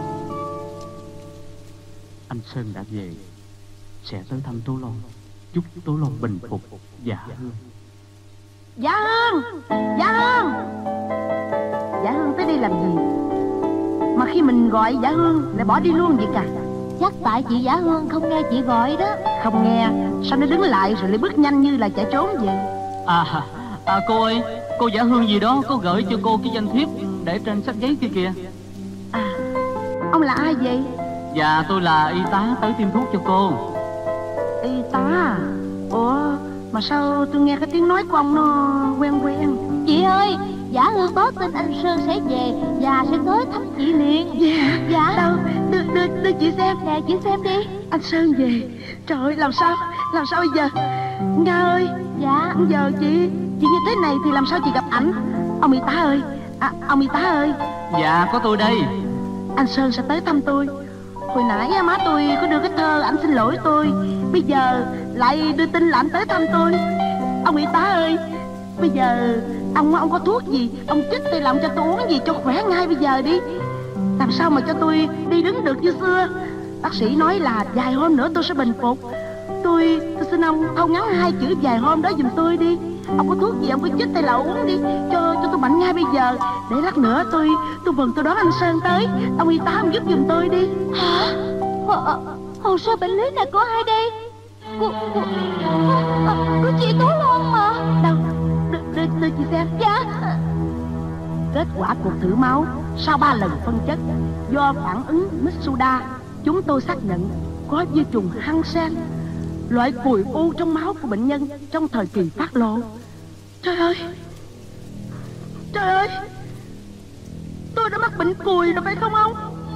Anh Sơn đã về, sẽ tới thăm Tố Loan, chúc Tố Loan bình phục. Dạ Hương. Dạ Hương, Dạ Hương. Dạ Hương tới đây làm gì mà khi mình gọi Dạ Hương lại bỏ đi luôn vậy cả? Chắc tại chị Giả Hương không nghe chị gọi đó. Không nghe, sao nó đứng lại rồi lại bước nhanh như là chạy trốn vậy? À, à cô ơi, cô Giả Hương gì đó có gửi cho cô cái danh thiếp để trên sách giấy kia kìa. À, ông là ai vậy? Dạ tôi là y tá tới tiêm thuốc cho cô. Y tá à? Ủa, mà sao tôi nghe cái tiếng nói của ông nó quen quen? Chị ơi, Giả Hương báo tin anh Sơn sẽ về và sẽ tới thăm chị liền. Dạ, Dạ. đâu, đưa, đưa, đưa chị xem. Nè, chị xem đi. Anh Sơn về. Trời ơi, làm sao, làm sao bây giờ? Nga ơi. Dạ. Giờ chị, chị như thế này thì làm sao chị gặp ảnh? Ông y tá ơi, à, ông y tá ơi. Dạ có tôi đây. Anh Sơn sẽ tới thăm tôi. Hồi nãy má tôi có đưa cái thơ ảnh xin lỗi tôi, bây giờ lại đưa tin là anh tới thăm tôi. Ông y tá ơi, bây giờ ông ông có thuốc gì, ông chích tôi làm cho tôi uống gì cho khỏe ngay bây giờ đi. Làm sao mà cho tôi đi đứng được như xưa. Bác sĩ nói là vài hôm nữa tôi sẽ bình phục. Tôi, tôi xin ông thâu ngắn hai chữ vài hôm đó giùm tôi đi. Ông có thuốc gì ông cứ chích tay là uống đi, cho cho tôi bệnh ngay bây giờ. Để lát nữa tôi tôi mừng tôi đón anh Sơn tới. Ông y tá ông giúp giùm tôi đi. Hả? Hồ, hồ sơ bệnh lý này của ai đây? Của, của, à, của chị Tố Loan mà. Đâu, đưa, đưa, đưa chị xem. Dạ. Kết quả cuộc thử máu sau ba lần phân chất do phản ứng Mitsuda, chúng tôi xác nhận có vi trùng Hansen, loại cùi u trong máu của bệnh nhân trong thời kỳ phát lộ. Trời ơi, trời ơi, tôi đã mắc bệnh cùi rồi phải không ông?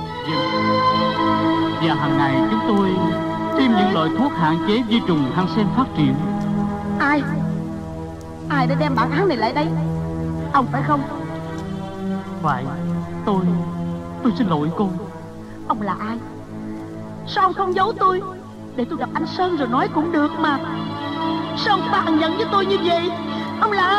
Và hàng ngày chúng tôi tiêm những loại thuốc hạn chế vi trùng Hansen phát triển. Ai? Ai đã đem bản án này lại đây? Ông phải không? Phải, tôi, tôi xin lỗi cô. Ông là ai? Sao ông không giấu tôi? Để tôi gặp anh Sơn rồi nói cũng được mà. Sao ông bàn nhận với tôi như vậy? Ông là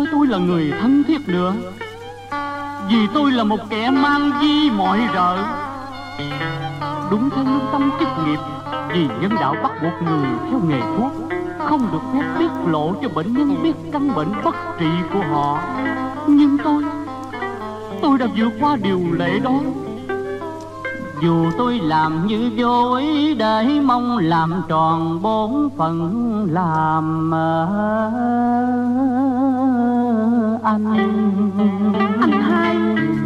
coi tôi là người thân thiết nữa, vì tôi là một kẻ mang di mọi rợ. Đúng theo lương tâm chức nghiệp, vì nhân đạo bắt buộc người theo nghề thuốc không được phép tiết lộ cho bệnh nhân biết căn bệnh bất trị của họ. Nhưng tôi Tôi đã vượt qua điều lệ đó. Dù tôi làm như vô ý để mong làm tròn bổn phận làm anh. Anh hai,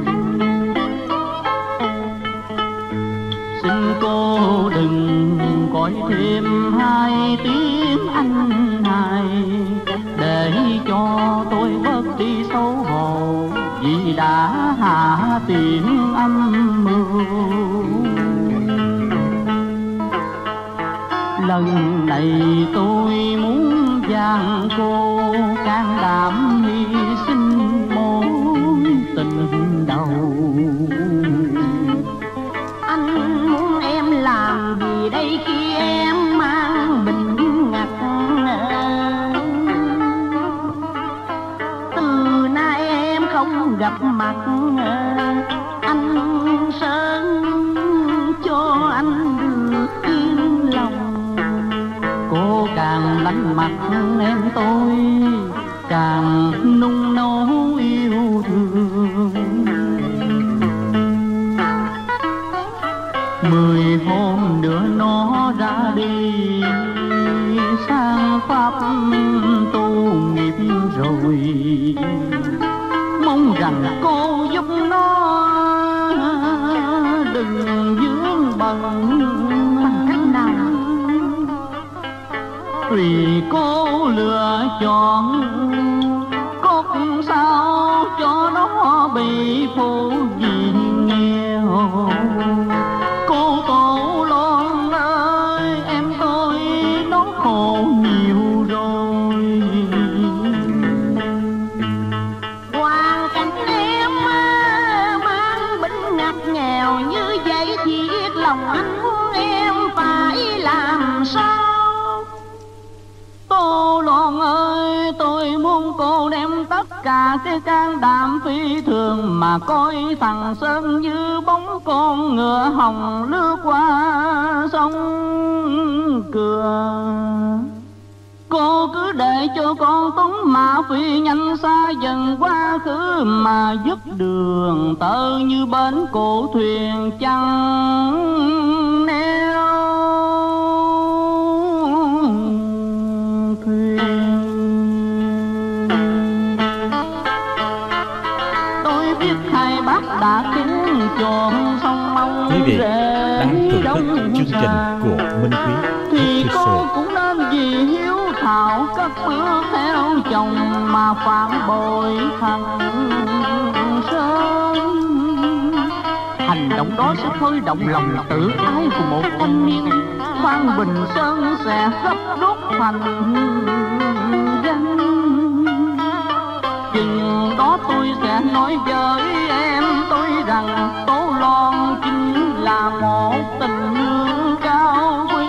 xin cô đừng gọi thêm hai tiếng anh hai, để cho tôi bớt đi xấu hổ, vì đã hạ tiếng âm mưu. Lần này tôi muốn giang cô can đảm hy sinh mối tình đầu. anh muốn em làm gì đây khi em mang bệnh ngặt? Từ nay em không gặp mặt anh Sơn, cho anh được yên lòng. Cô càng lánh mặt em tôi càng nung nấu yêu thương. Mười hôm nữa nó ra đi sang Pháp tu nghiệp rồi, mong rằng cô giúp nó đừng vướng bận. Bằng cách nào? Tùy cô lựa chọn, cốt sao cho nó bị phụ vì nghèo. Cô Tổ Loan ơi, em tôi nó khổ nhiều rồi. Hoàn cảnh em mang bệnh ngặt nghèo như vậy, thiệt lòng anh muốn em phải làm sao? Tô Loan ơi, tôi muốn cô đem tất cả cái can đảm phi thường mà coi thằng Sơn như bóng con ngựa hồng lướt qua sông Cừa. Cô cứ để cho con Tuấn Mã Phi nhanh xa dần quá khứ, mà dứt đường tơ như bến cổ thuyền chẳng neo. Đã khiến chọn sông mong quý vị đang thưởng thức chương trình của Minh Quý thì cô cũng nên vì hiếu thảo cất bước theo chồng mà phản bội thằng Sơn. Hành động đó sẽ khơi động lòng tự ái của một thanh niên. Phan Bình Sơn sẽ gấp rút thành danh. Chừng đó tôi sẽ nói với em tôi rằng Tố Loan chính là một tình nương cao quý.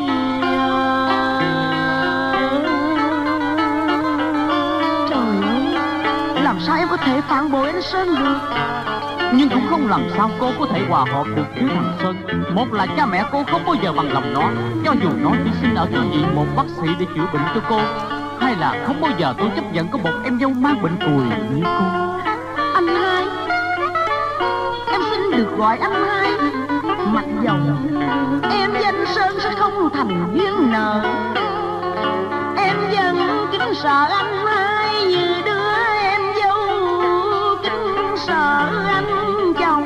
Trời ơi, làm sao em có thể phản bội anh Sơn được? Nhưng cũng không làm sao cô có thể hòa hợp được với thằng Sơn. Một là cha mẹ cô không bao giờ bằng lòng nó, cho dù nó chỉ xin ở thư viện một bác sĩ để chữa bệnh cho cô. Hay là không bao giờ tôi chấp nhận có một em dâu mang bệnh cùi như cô. Anh hai, em xin được gọi anh hai. Mặc dầu em với anh Sơn sẽ không thành duyên nợ, em vẫn kính sợ anh hai như đứa em dâu kính sợ anh chồng.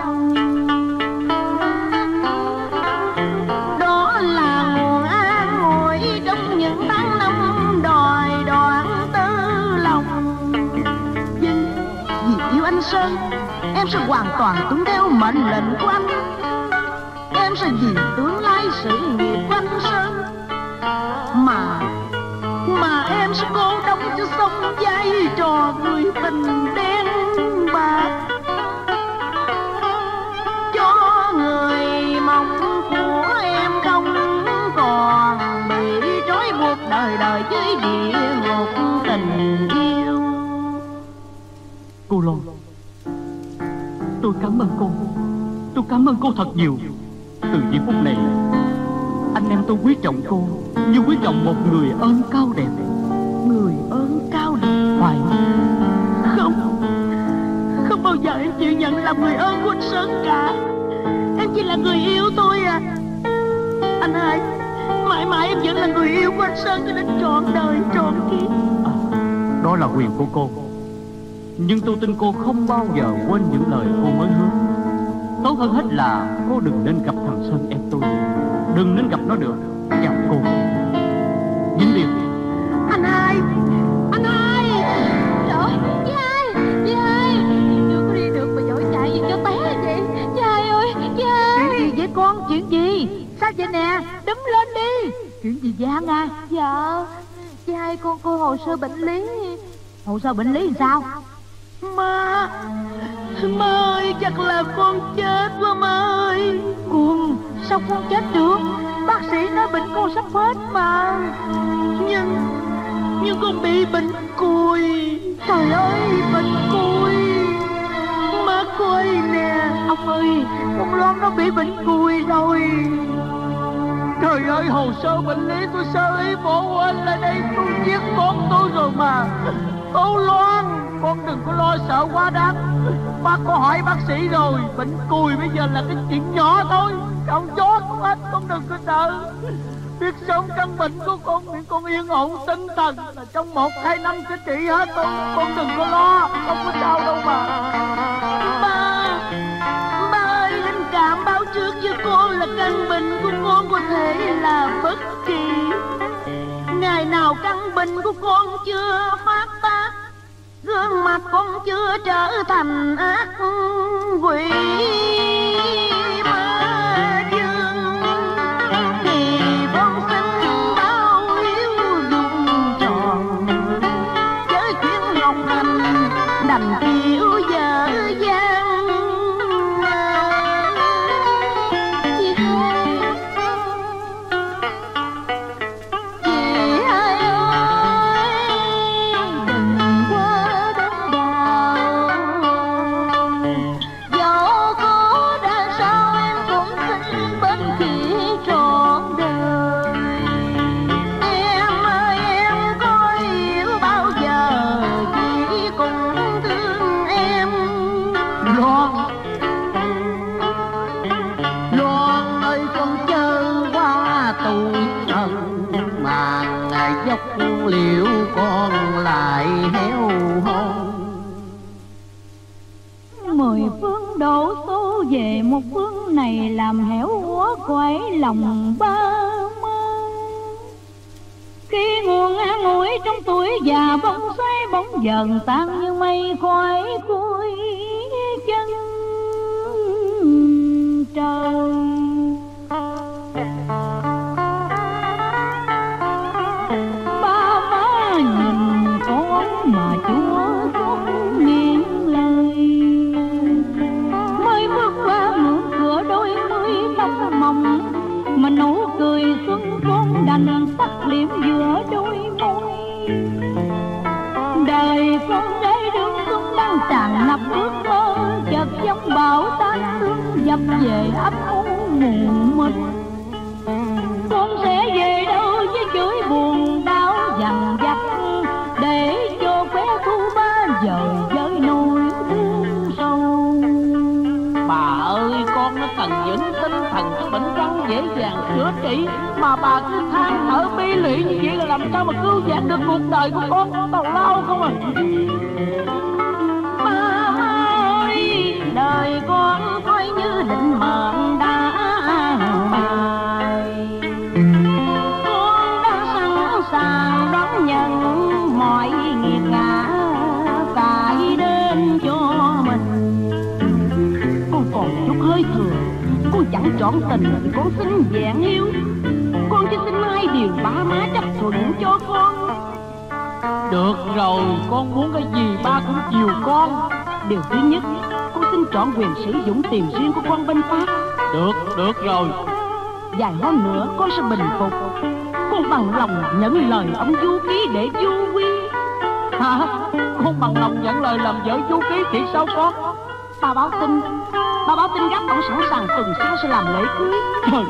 Đó là nguồn an ủi trong những tháng năm đòi đoạn tư lòng. Nhưng vì yêu anh Sơn, em sẽ hoàn toàn tuân theo mệnh lệnh của anh. Em sẽ vì tương lai sự nghiệp của anh Sơn Mà Mà em sẽ cố đóng cho xong vai trò người tình đen bạc, cho người mong của em không còn bị trói buộc đời đời với địa ngục tình yêu. Tôi cảm ơn cô. Tôi cảm ơn cô thật nhiều. Từ giây phút này, anh em tôi quý trọng cô như quý trọng một người ơn cao đẹp. Người ơn cao đẹp? Phải không? Không bao giờ em chịu nhận làm người ơn của anh Sơn cả. Em chỉ là người yêu thôi à. Anh hai, mãi mãi em vẫn là người yêu của anh Sơn cho đến trọn đời trọn kiếp. À, đó là quyền của cô. Nhưng tôi tin cô không bao giờ quên những lời cô mới hứa. Tốt hơn hết là cô đừng nên gặp thằng Sơn em tôi. Đừng nên gặp nó nữa. Chào cô. Dính điều. Anh hai, anh hai. Trời ơi, chị hai, chị hai, chưa có đi được mà dội chạy gì cho té vậy. Chị hai ơi, chị hai. Chuyện gì vậy con, chuyện gì? Sao vậy nè, đấm lên đi. Chuyện gì vậy hả Nga? Dạ, chị hai con coi hồ sơ bệnh lý. Hồ sơ bệnh lý làm sao? Má, má ơi, chắc là con chết quá má ơi. Con, sao con chết được? Bác sĩ nói bệnh con sắp hết mà. Nhưng, nhưng con bị bệnh cùi. Trời ơi, bệnh cùi. Má coi nè. Ông ơi, con Loan nó bị bệnh cùi rồi. Trời ơi, hồ sơ bệnh lý tôi sơ ý bỏ quên lại đây. Tôi giết con tôi rồi mà. Tô Loan, con đừng có lo sợ quá đáng. Bác có hỏi bác sĩ rồi, bệnh cùi bây giờ là cái chuyện nhỏ thôi. Con chó con hết, con đừng có sợ. Biết sống căn bệnh của con, miệng con yên ổn tinh thần là trong một hai năm sẽ trị hết. Con, con đừng có lo, không có sao đâu mà. Ba, ba ơi, linh cảm báo trước với con là căn bệnh của con có thể là bất kỳ. Ngày nào căn bệnh của con chưa phát tác, gương mặt con chưa trở thành ác quỷ ma dương, thì con xin bao hiếu dùng tròn, chớ chuyến lòng hành đành chịu dở dang. Chị hai, chị hai ơi, đừng quá đánh đau. Dẫu có đã sao em cũng xin bên chị trọn đời. Em ơi, em có yêu bao giờ chỉ cùng thương em. Loan, Loan ơi, con chơi qua tuổi thân mà ngày dốc liệu con lại héo hon. Mười phương đổ số về một phương này, làm hẻo úa quẩy lòng ba mơ. Khi nguồn an ủi trong tuổi già bóng xoay bóng dần tan như mây khói cuối chân trời. Ba má nhìn con mà chúa chút miệng lời. Mới bước qua ngưỡng cửa đôi mươi tóc mỏng, mà nụ cười xuân con đành tắt liệm giữa đôi môi. Đời con gái đường xuân đang tràn ngập ước mơ, chợt giông bão tan thương dập về ấp u mù mịt. Con sẽ về đâu với chuỗi buồn đau dằn vặt, để cho khóe thu ba dời với nỗi thương sâu. Bà ơi, con nó cần vững tinh thần, cái bệnh răng dễ dàng chữa trị, mà bà cứ than thở bi lụy như vậy là làm sao mà cứu vãn được cuộc đời của con? Tào lao không à. Ba ơi, đời con coi như định mệnh đã bài. Con đã sẵn sàng đón nhận mọi nghiệt ngã cải đến cho mình. Con còn chút hơi thừa, con chẳng trọn tình thì con xin vẹn hiếu. Con chỉ xin hai điều ba má chấp thuận cho con. Được rồi, con muốn cái gì ba cũng chiều con. Điều thứ nhất, con xin trọn quyền sử dụng tiền riêng của con bên Pháp. Được, được rồi. Vài hôm nữa con sẽ bình phục. Con bằng lòng nhận lời ông Du Ký để du quy. Hả? Con bằng lòng nhận lời làm vợ Du Ký thì sao con? Bà báo tin, bà báo tin gấp ông sẵn sàng tuần sau sẽ làm lễ cưới. Trời,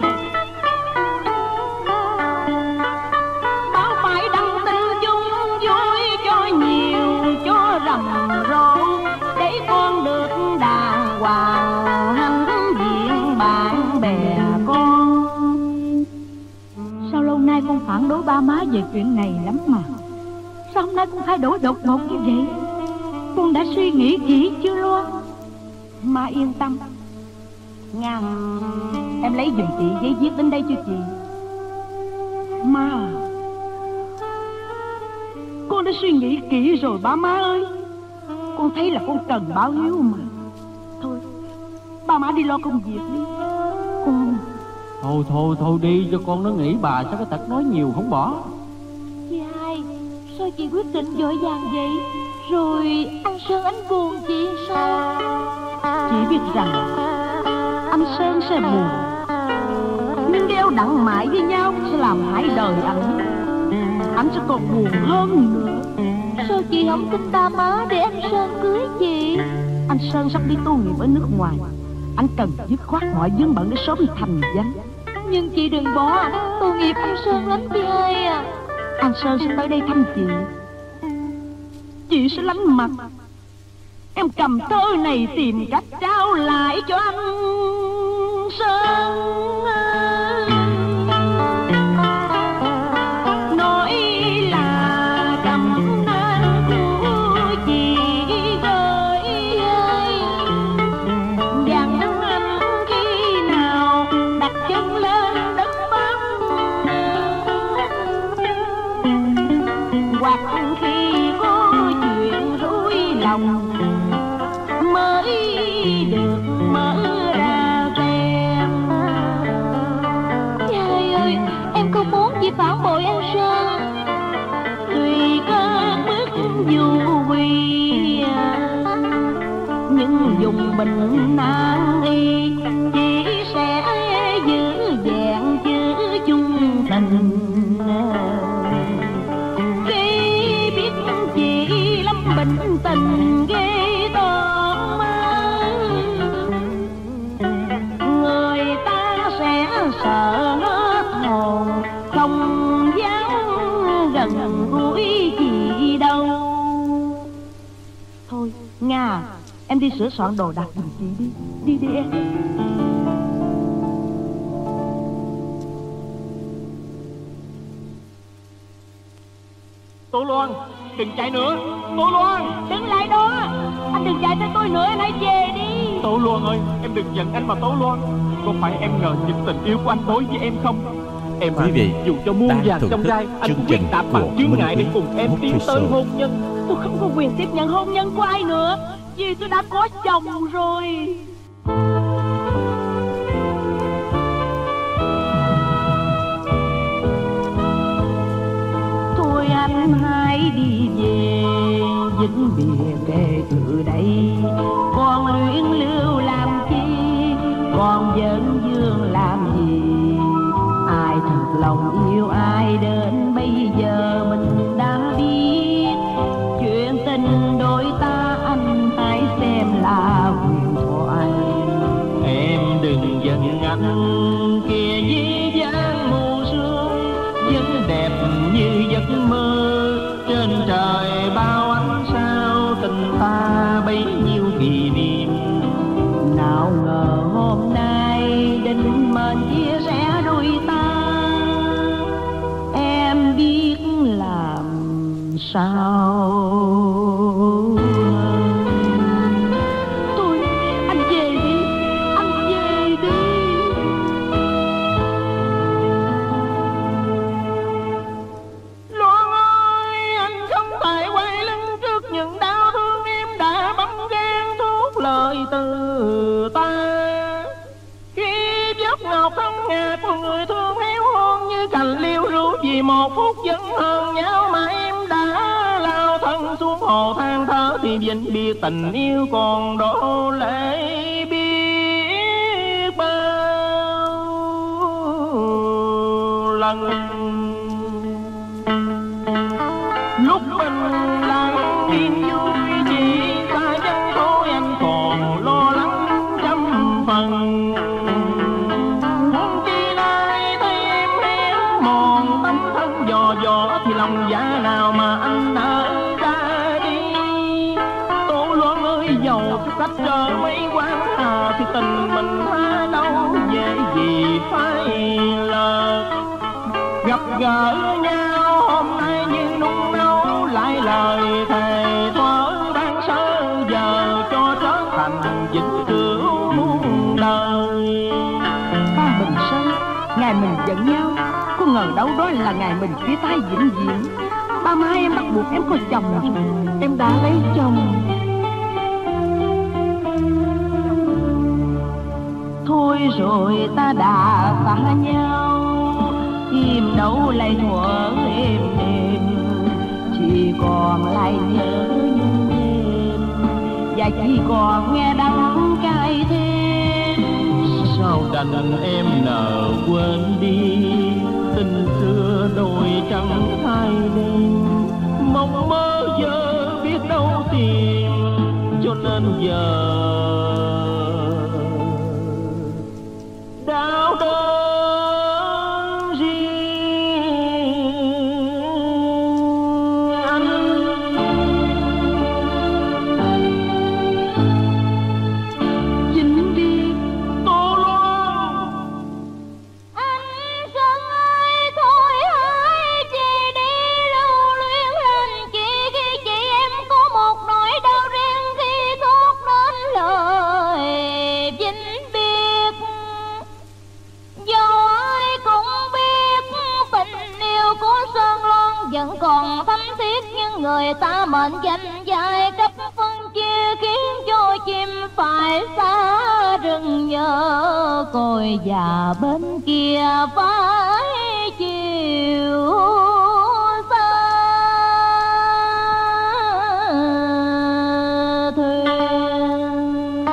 báo phải đăng tin chung vui cho nhiều, cho rầm rộ, để con được đàng hoàng hãnh diện bạn bè con. Sao lâu nay con phản đối ba má về chuyện này lắm mà, sao hôm nay con thay đổi đột ngột như vậy? Con đã suy nghĩ kỹ chưa Loan? Má yên tâm, Nga, em lấy giùm chị giấy viết đến đây cho chị. Má, con đã suy nghĩ kỹ rồi ba má ơi. Con thấy là con cần báo hiếu mà. Thôi, ba má đi lo công việc đi. Con... Thôi thôi thôi đi cho con nó nghỉ, bà sao cái tật nói nhiều không bỏ. Chị hai, sao chị quyết định vội vàng vậy? Rồi anh Sơn anh buồn chị sao? Chị biết rằng anh Sơn sẽ buồn, nhưng đeo đặng mãi với nhau sẽ làm hại đời anh. Anh sẽ còn buồn hơn nữa. Sao chị không tin ba má để anh Sơn cưới chị? Anh Sơn sắp đi tu nghiệp ở nước ngoài, anh cần dứt khoát mọi vướng bận để sớm thành danh. Nhưng chị đừng bỏ anh, tội nghiệp anh Sơn lắm chị ơi à. Anh Sơn sẽ tới đây thăm chị, chị sẽ lánh mặt. Em cầm thơ này tìm cách trao lại cho anh Sơn. Nói là cầm nang của chị gửi, dặn anh khi nào đặt chân lên đất Bắc, hoặc khi có chuyện rối lòng mới được mở ra xem. Trời ơi, em không muốn chị phản bội anh Sơn. Tuy có bước dù quy, nhưng dùng bình nan y chỉ sẽ giữ vẹn chữ chung tình. Khi biết chị lâm bình tình ghê tởm, người ta sẽ sợ hết hồn, không dám gần gũi chị đâu. Thôi Nga, em đi sửa soạn đồ đạc giùm chị đi. Đi đi em. Tô Loan, đừng chạy nữa. Tô Loan, Đứng lại đó, anh đừng chạy tới tôi nữa, anh hãy về đi. Tô Loan ơi, em đừng giận anh mà Tô Loan. Có phải em ngờ những tình yêu của anh đối với em không? Em Quý vị dù cho muôn vàng thưởng trong thức gai, anh chương cũng quyết trình đạp của bằng chướng Minh ngại để Quý cùng em Hút tiến Thuê tới Show. hôn nhân. Tôi không có quyền tiếp nhận hôn nhân của ai nữa, vì tôi đã có chồng rồi. Thôi anh hãy đi về, vĩnh biệt kể từ đây. Còn luyến lưu làm chi, còn vẫn dương làm gì? Ai thật lòng yêu ai đến bây giờ mình đã biết. Chuyện tình đôi ta anh hãy xem là huyền thoại. Em đừng giận anh kia dĩ dáng mù sương, vẫn đẹp như giấc mơ. Trên trời bao ánh sao, tình ta bấy nhiêu kỷ niệm. Nào ngờ hôm nay định mệnh chia sẻ đôi ta, em biết làm sao. Thôi anh về đi, anh về đi. Loan ơi, anh không thể quay lưng trước những đau thương em đã bấm gan thuốc lời từ ta. Khi giấc ngọc thân ngạc của người thương héo hon như cành liêu rũ, vì một phút giận hờn nhau mà em đã lao thân xuống hồ than thở, thì vĩnh biệt tình yêu còn đổ lệ biết bao lần. Lúc mình lặng yên vui chỉ ta chân thôi, anh còn lo phần. Muốn chi nay thấy em héo mòn tấm thân dò dò thì lòng dạ nào mà anh nỡ ra đi. Tố Loan ơi, dầu cho cách trở mấy quán hà thì tình mình tha đâu dễ gì phải lờ. Gặp gỡ nhau hôm nay như nung nấu lại lời thề thuở ban sơ giờ cho trở thành vĩnh cửu đời. Ba Bình Sơn, ngày mình giận nhau, có ngờ đâu đó là ngày mình chia tay vĩnh viễn. Ba má em bắt buộc em có chồng rồi, em đã lấy chồng. Thôi rồi ta đã xa nhau, im đâu lại thuở êm êm, chỉ còn lại nhớ nhung đêm, và chỉ còn nghe đắng cay thêm. Sao đành em nỡ quên đi tình xưa đôi trăng hai đêm, mong mơ giờ biết đâu tìm, cho nên giờ đau đớn riêng anh. Chính đi Tố Loan, Anh Sơn ơi, thôi hãy chị đi lưu luyến lên chị, khi chị em có một nỗi đau riêng khi thốt đến lời vĩnh biệt. Dẫu ai cũng biết tình yêu của Sơn Loan vẫn còn thắm thiết, nhưng người ta mệnh danh dài cấp phân chia khiến cho chim phải xa rừng nhớ cội, và bên kia phải chiều xa thuyền.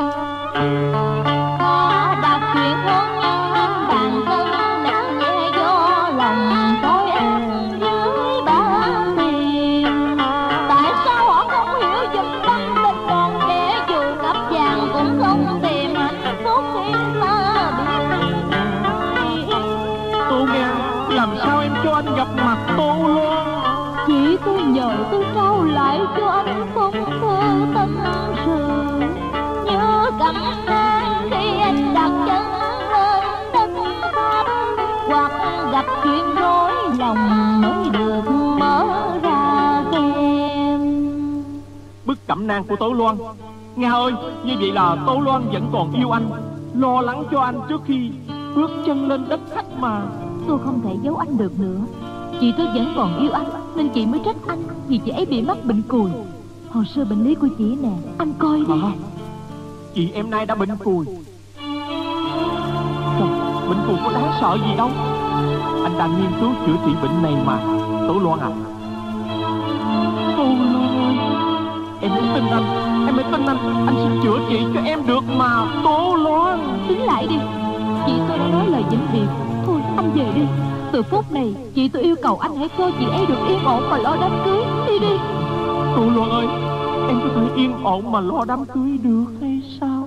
Họ đặt chuyện hôn nhân lên bàn cân, nặng nhẹ do lòng tối ác dưới bàn tiền. Tại sao họ không hiểu giùm tâm tình còn trẻ, dù ngập vàng cũng không tìm hạnh phúc khi xa biệt. Tô nghe, làm sao em cho anh gặp mặt Tố Loan? Chỉ tôi nhờ tôi trao lại cho anh phong thơ tâm sự, nhớ cầm nang khi anh đặt chân lên đất Pháp, hoặc gặp chuyện rối lòng mới được mở ra xem. Bức cẩm nang của Tố Loan. Nga ơi, như vậy là Tố Loan vẫn còn yêu anh, lo lắng cho anh trước khi bước chân lên đất khách mà. Tôi không thể giấu anh được nữa. Chị tôi vẫn còn yêu anh, nên chị mới trách anh vì chị ấy bị mắc bệnh cùi. Hồ sơ bệnh lý của chị nè, anh coi đi. À, chị em nay đã bệnh cùi. Trời, bệnh cùi có đáng sợ gì đâu. Anh đang nghiên cứu chữa trị bệnh này mà, Tố Loan à. Tố Loan, em hãy tin anh, em hãy tin anh, anh sẽ chữa trị cho em được mà, Tố Loan. Tính lại đi, chị tôi đã nói lời vĩnh biệt. Thôi anh về đi. Từ phút này chị tôi yêu cầu anh hãy cho chị ấy được yên ổn mà lo đám cưới. Đi đi. Tố Loan ơi, em có thể yên ổn mà lo đám cưới được hay sao?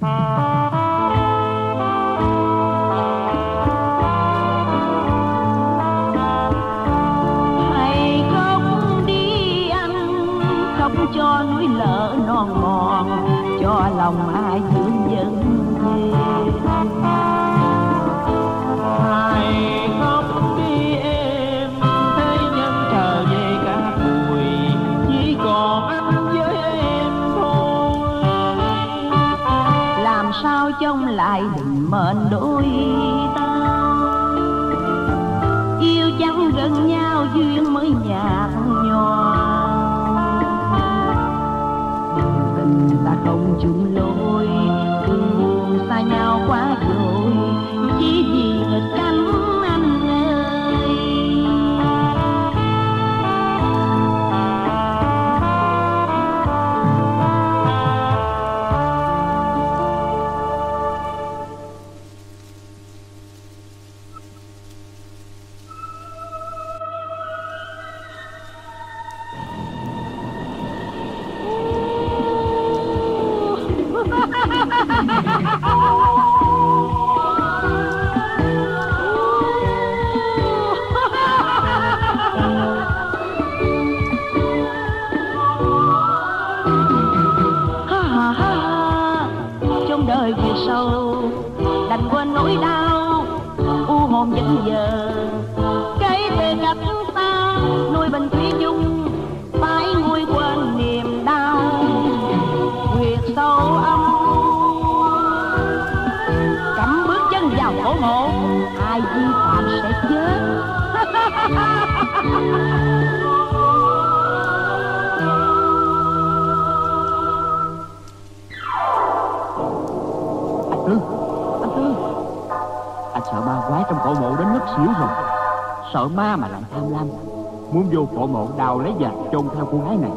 hãy khóc đi anh, khóc cho núi lỡ non mòn, cho lòng ai thương dân thêm. Hãy khóc đi em, thế nhân trở về cả tuổi, chỉ còn anh với em thôi. Làm sao trông lại định mệnh đôi ta, yêu chẳng gần nhau duyên mới nhạt nhòa. Tình ta không chung lối, thương buồn xa nhau quá rồi, chỉ vì nghịch cảnh anh ơi. Ha ha ha ha ha! việc sâu, đành quên nỗi đau u hồn vẫn giờ. Cái tề cách ta nuôi bình thủy chung, phải nguôi quên niềm đau huyệt sâu âm. Cắm bước chân vào cổ mộ, ai vi phạm sẽ chết. Anh Tư, anh Tư, anh sợ ma quái trong cổ mộ đến ngất xỉu rồi. Sợ ma mà làm tham lam, muốn vô cổ mộ đào lấy vàng chôn theo cô gái này.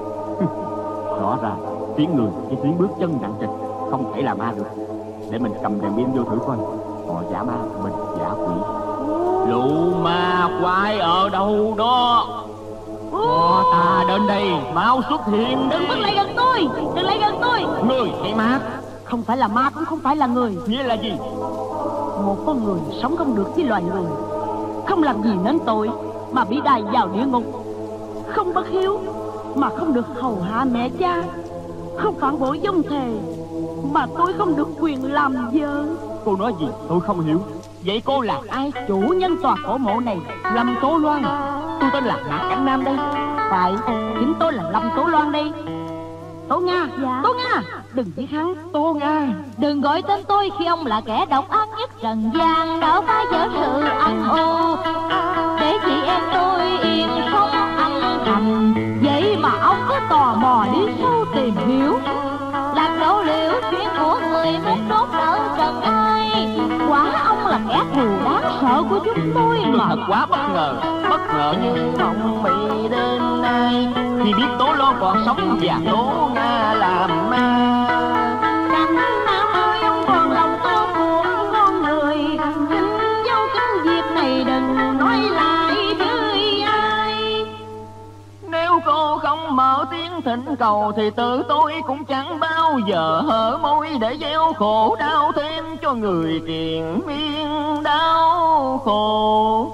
Rõ ràng tiếng người với tiếng bước chân nặng trịch không thể là ma được. Để mình cầm đèn pin vô thử coi, họ giả ma, mình giả quỷ. Lũ ma quái ở đâu đó? Cho ta đến đây, mau xuất hiện. Đừng bước lại gần tôi, đừng lại gần tôi. Người hay ma? Không phải là ma cũng không phải là người. Nghĩa là gì? Một con người sống không được với loài người, không làm gì nên tội mà bị đày vào địa ngục, không bất hiếu mà không được hầu hạ mẹ cha, không phản bội vong thề mà tôi không được quyền làm vợ. Cô nói gì tôi không hiểu. Vậy cô là ai? Chủ nhân tòa cổ mộ này, Lâm Tố Loan. Tôi tên là Mạc Cảnh Nam đây. Phải, chính tôi là Lâm Tố Loan đây. Tố Nga, Dạ. Tố Nga, đừng giết hắn. Tô Nga, Đừng gọi tên tôi khi ông là kẻ độc ác nhất trần gian, đỡ phá vỡ sự âm u, để chị em tôi yên sống âm thầm. Vậy mà ông cứ tò mò đi sâu tìm hiểu, làm lộ liễu chuyện của người muốn đốt nợ trần ai. Quả ông là kẻ thù đáng sợ của chúng tôi Tôi mà. thật quá bất ngờ, bất ngờ như mộng mị đêm nay, khi biết Tố Loan còn sống và Tố Nga làm ma. Cảnh Nam ơi, ông còn lòng tốt của con người, xin dấu kính việc này đừng nói lại với ai. Nếu cô không mở tiếng thỉnh cầu thì tự tôi cũng chẳng bao giờ hở môi để gieo khổ đau thêm cho người triền miên đau khổ.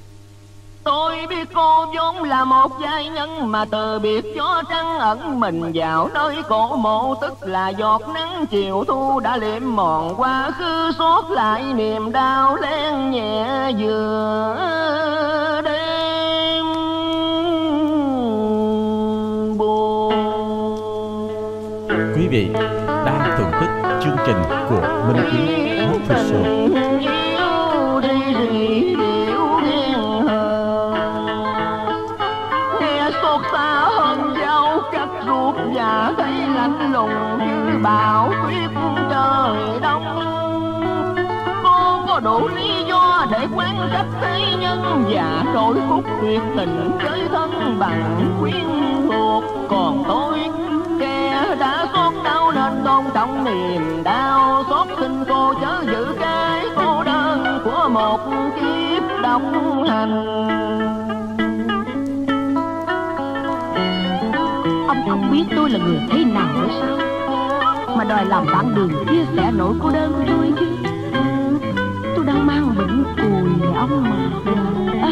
Tôi biết cô vốn là một giai nhân mà từ biệt gió trăng ẩn mình vào nơi cổ mộ, tức là giọt nắng chiều thu đã liệm mòn quá khứ, xót lại niềm đau len nhẹ vừa đêm buồn. Quý vị đang thưởng thức chương trình của Minh Quý Official. Yêu rì rì điệu ghen hờn, nghe xót xa hơn dao cắt ruột và thấy lạnh lùng như bão tuyết trời đông. Cô có đủ lý do để quán trách thế nhân và đổi phúc tuyệt tình với thân bằng quyến thuộc. Còn tôi, kẻ đã xót đau nên tôn trọng niềm đau, xót xin cô chớ giữ cái cô đơn của một kiếp đồng hành. Ông không biết tôi là người thế nào nữa sao, mà đòi làm bạn đường chia sẻ nỗi cô đơn của tôi chứ. Tôi đang mang bệnh cùi nè ông mà. À,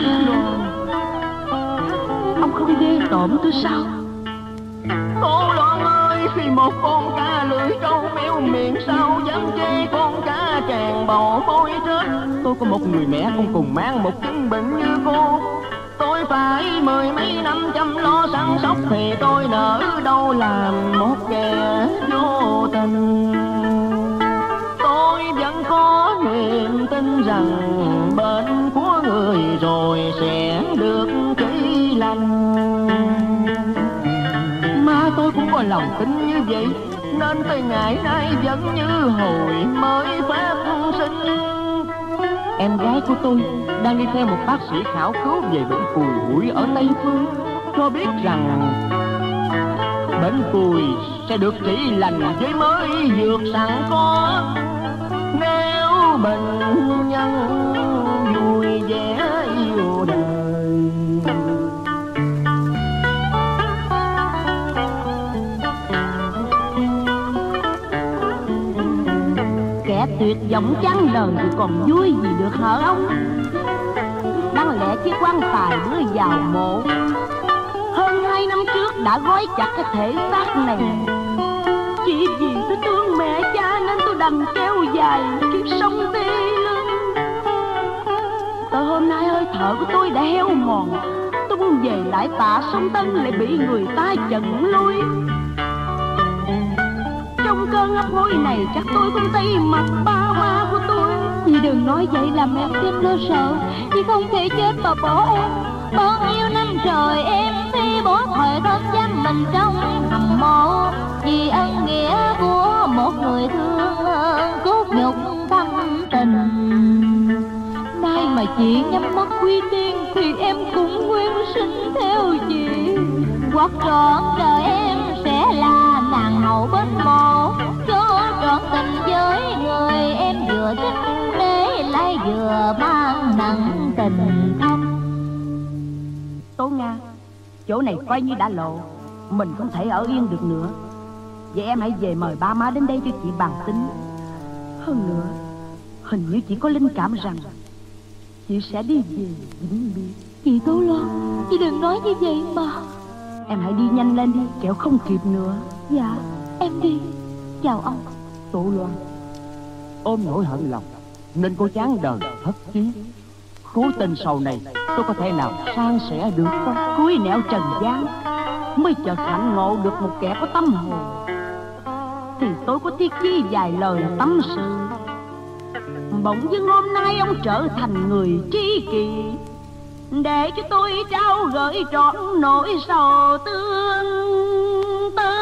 ông không ghê tởm tôi sao? Cô Loan ơi, khi một con cá lưỡi trâu méo miệng sao dám chê con cá tràn bầu môi chết. Tôi có một người mẹ cũng cùng mang một chứng bệnh như cô. Tôi phải mười mấy năm chăm lo săn sóc thì tôi nỡ đâu làm một kẻ vô tình. Tôi vẫn có niềm tin rằng bệnh của người rồi sẽ được chữa lành. Mà tôi cũng có lòng tin như vậy, nên tới ngày nay vẫn như hồi mới phát sinh. Em gái của tôi đang đi theo một bác sĩ khảo cứu về bệnh cùi hủi ở Tây Phương, cho biết rằng bệnh cùi sẽ được trị lành với mới dược sẵn có, nếu bệnh nhân vui vẻ yêu đời. Kẻ tuyệt vọng chán đời thì còn vui gì được hả ông? Đáng lẽ chiếc quan tài đưa vào mộ hơn hai năm trước đã gói chặt cái thể xác này, chỉ vì tôi thương mẹ cha nên tôi đành kéo dài kiếp sống tê lưng. Từ hôm nay hơi thở của tôi đã heo mòn, tôi muốn về lại Tạ Sông Tân lại bị người ta giận lui. Trong cơn ấp hối này chắc tôi cũng thấy mặt ba má của tôi. Chị đừng nói vậy làm em thêm lo sợ. Chị không thể chết mà bỏ em. Bao nhiêu năm trời em khi bỏ thời thân giam mình trong hầm mộ, vì ân nghĩa của một người thương cốt nhục thâm tình. Nay mà chị nhắm mắt quy tiên thì em cũng quyến sinh theo chị. Hoặc trọn đời em sẽ là nàng hậu bên mộ, cho trọn tình với người em vừa thích, để lại vừa mang nặng tình thâm. Tố Nga, chỗ này coi như đã lộ, mình không thể ở yên được nữa. Vậy em hãy về mời ba má đến đây cho chị bàn tính. Hơn nữa, hình như chị có linh cảm rằng chị sẽ đi về vĩnh biệt. Chị Tố Loan, chị đừng nói như vậy mà. Em hãy đi nhanh lên đi, kẻo không kịp nữa. Dạ, em đi. Chào ông. Tố Loan, ôm nỗi hận lòng nên cô chán đời thất chí. Cố tình sau này tôi có thể nào san sẻ được không? Cuối nẻo trần gian mới chợt hạnh ngộ được một kẻ có tâm hồn, thì tôi có thiết chi vài lời tâm sự. Bỗng dưng hôm nay ông trở thành người tri kỷ, để cho tôi trao gửi trọn nỗi sầu tương tư.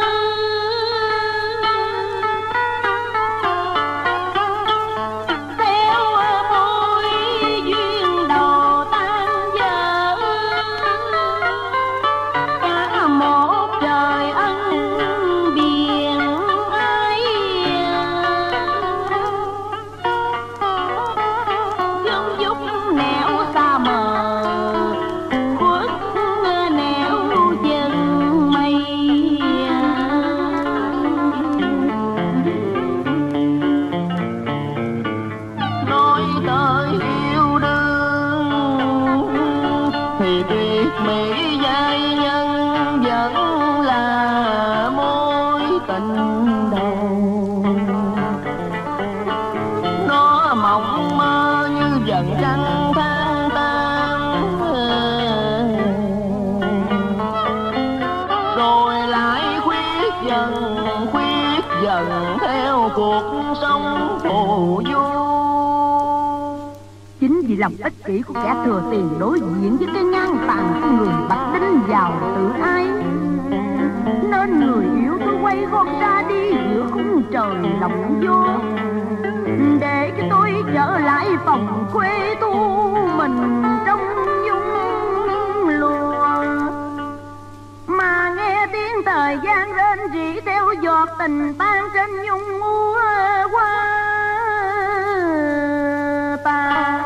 Lòng ích kỷ của kẻ thừa tiền đối diện với cái ngang tàn của người bạch đinh vào tự ái, nên người yêu tôi quay gót ra đi giữa khung trời lòng vô, để cho tôi trở lại phòng quê tu mình trong nhung lụa. Mà nghe tiếng thời gian rên rỉ theo giọt tình tan trên nhung úa qua ta.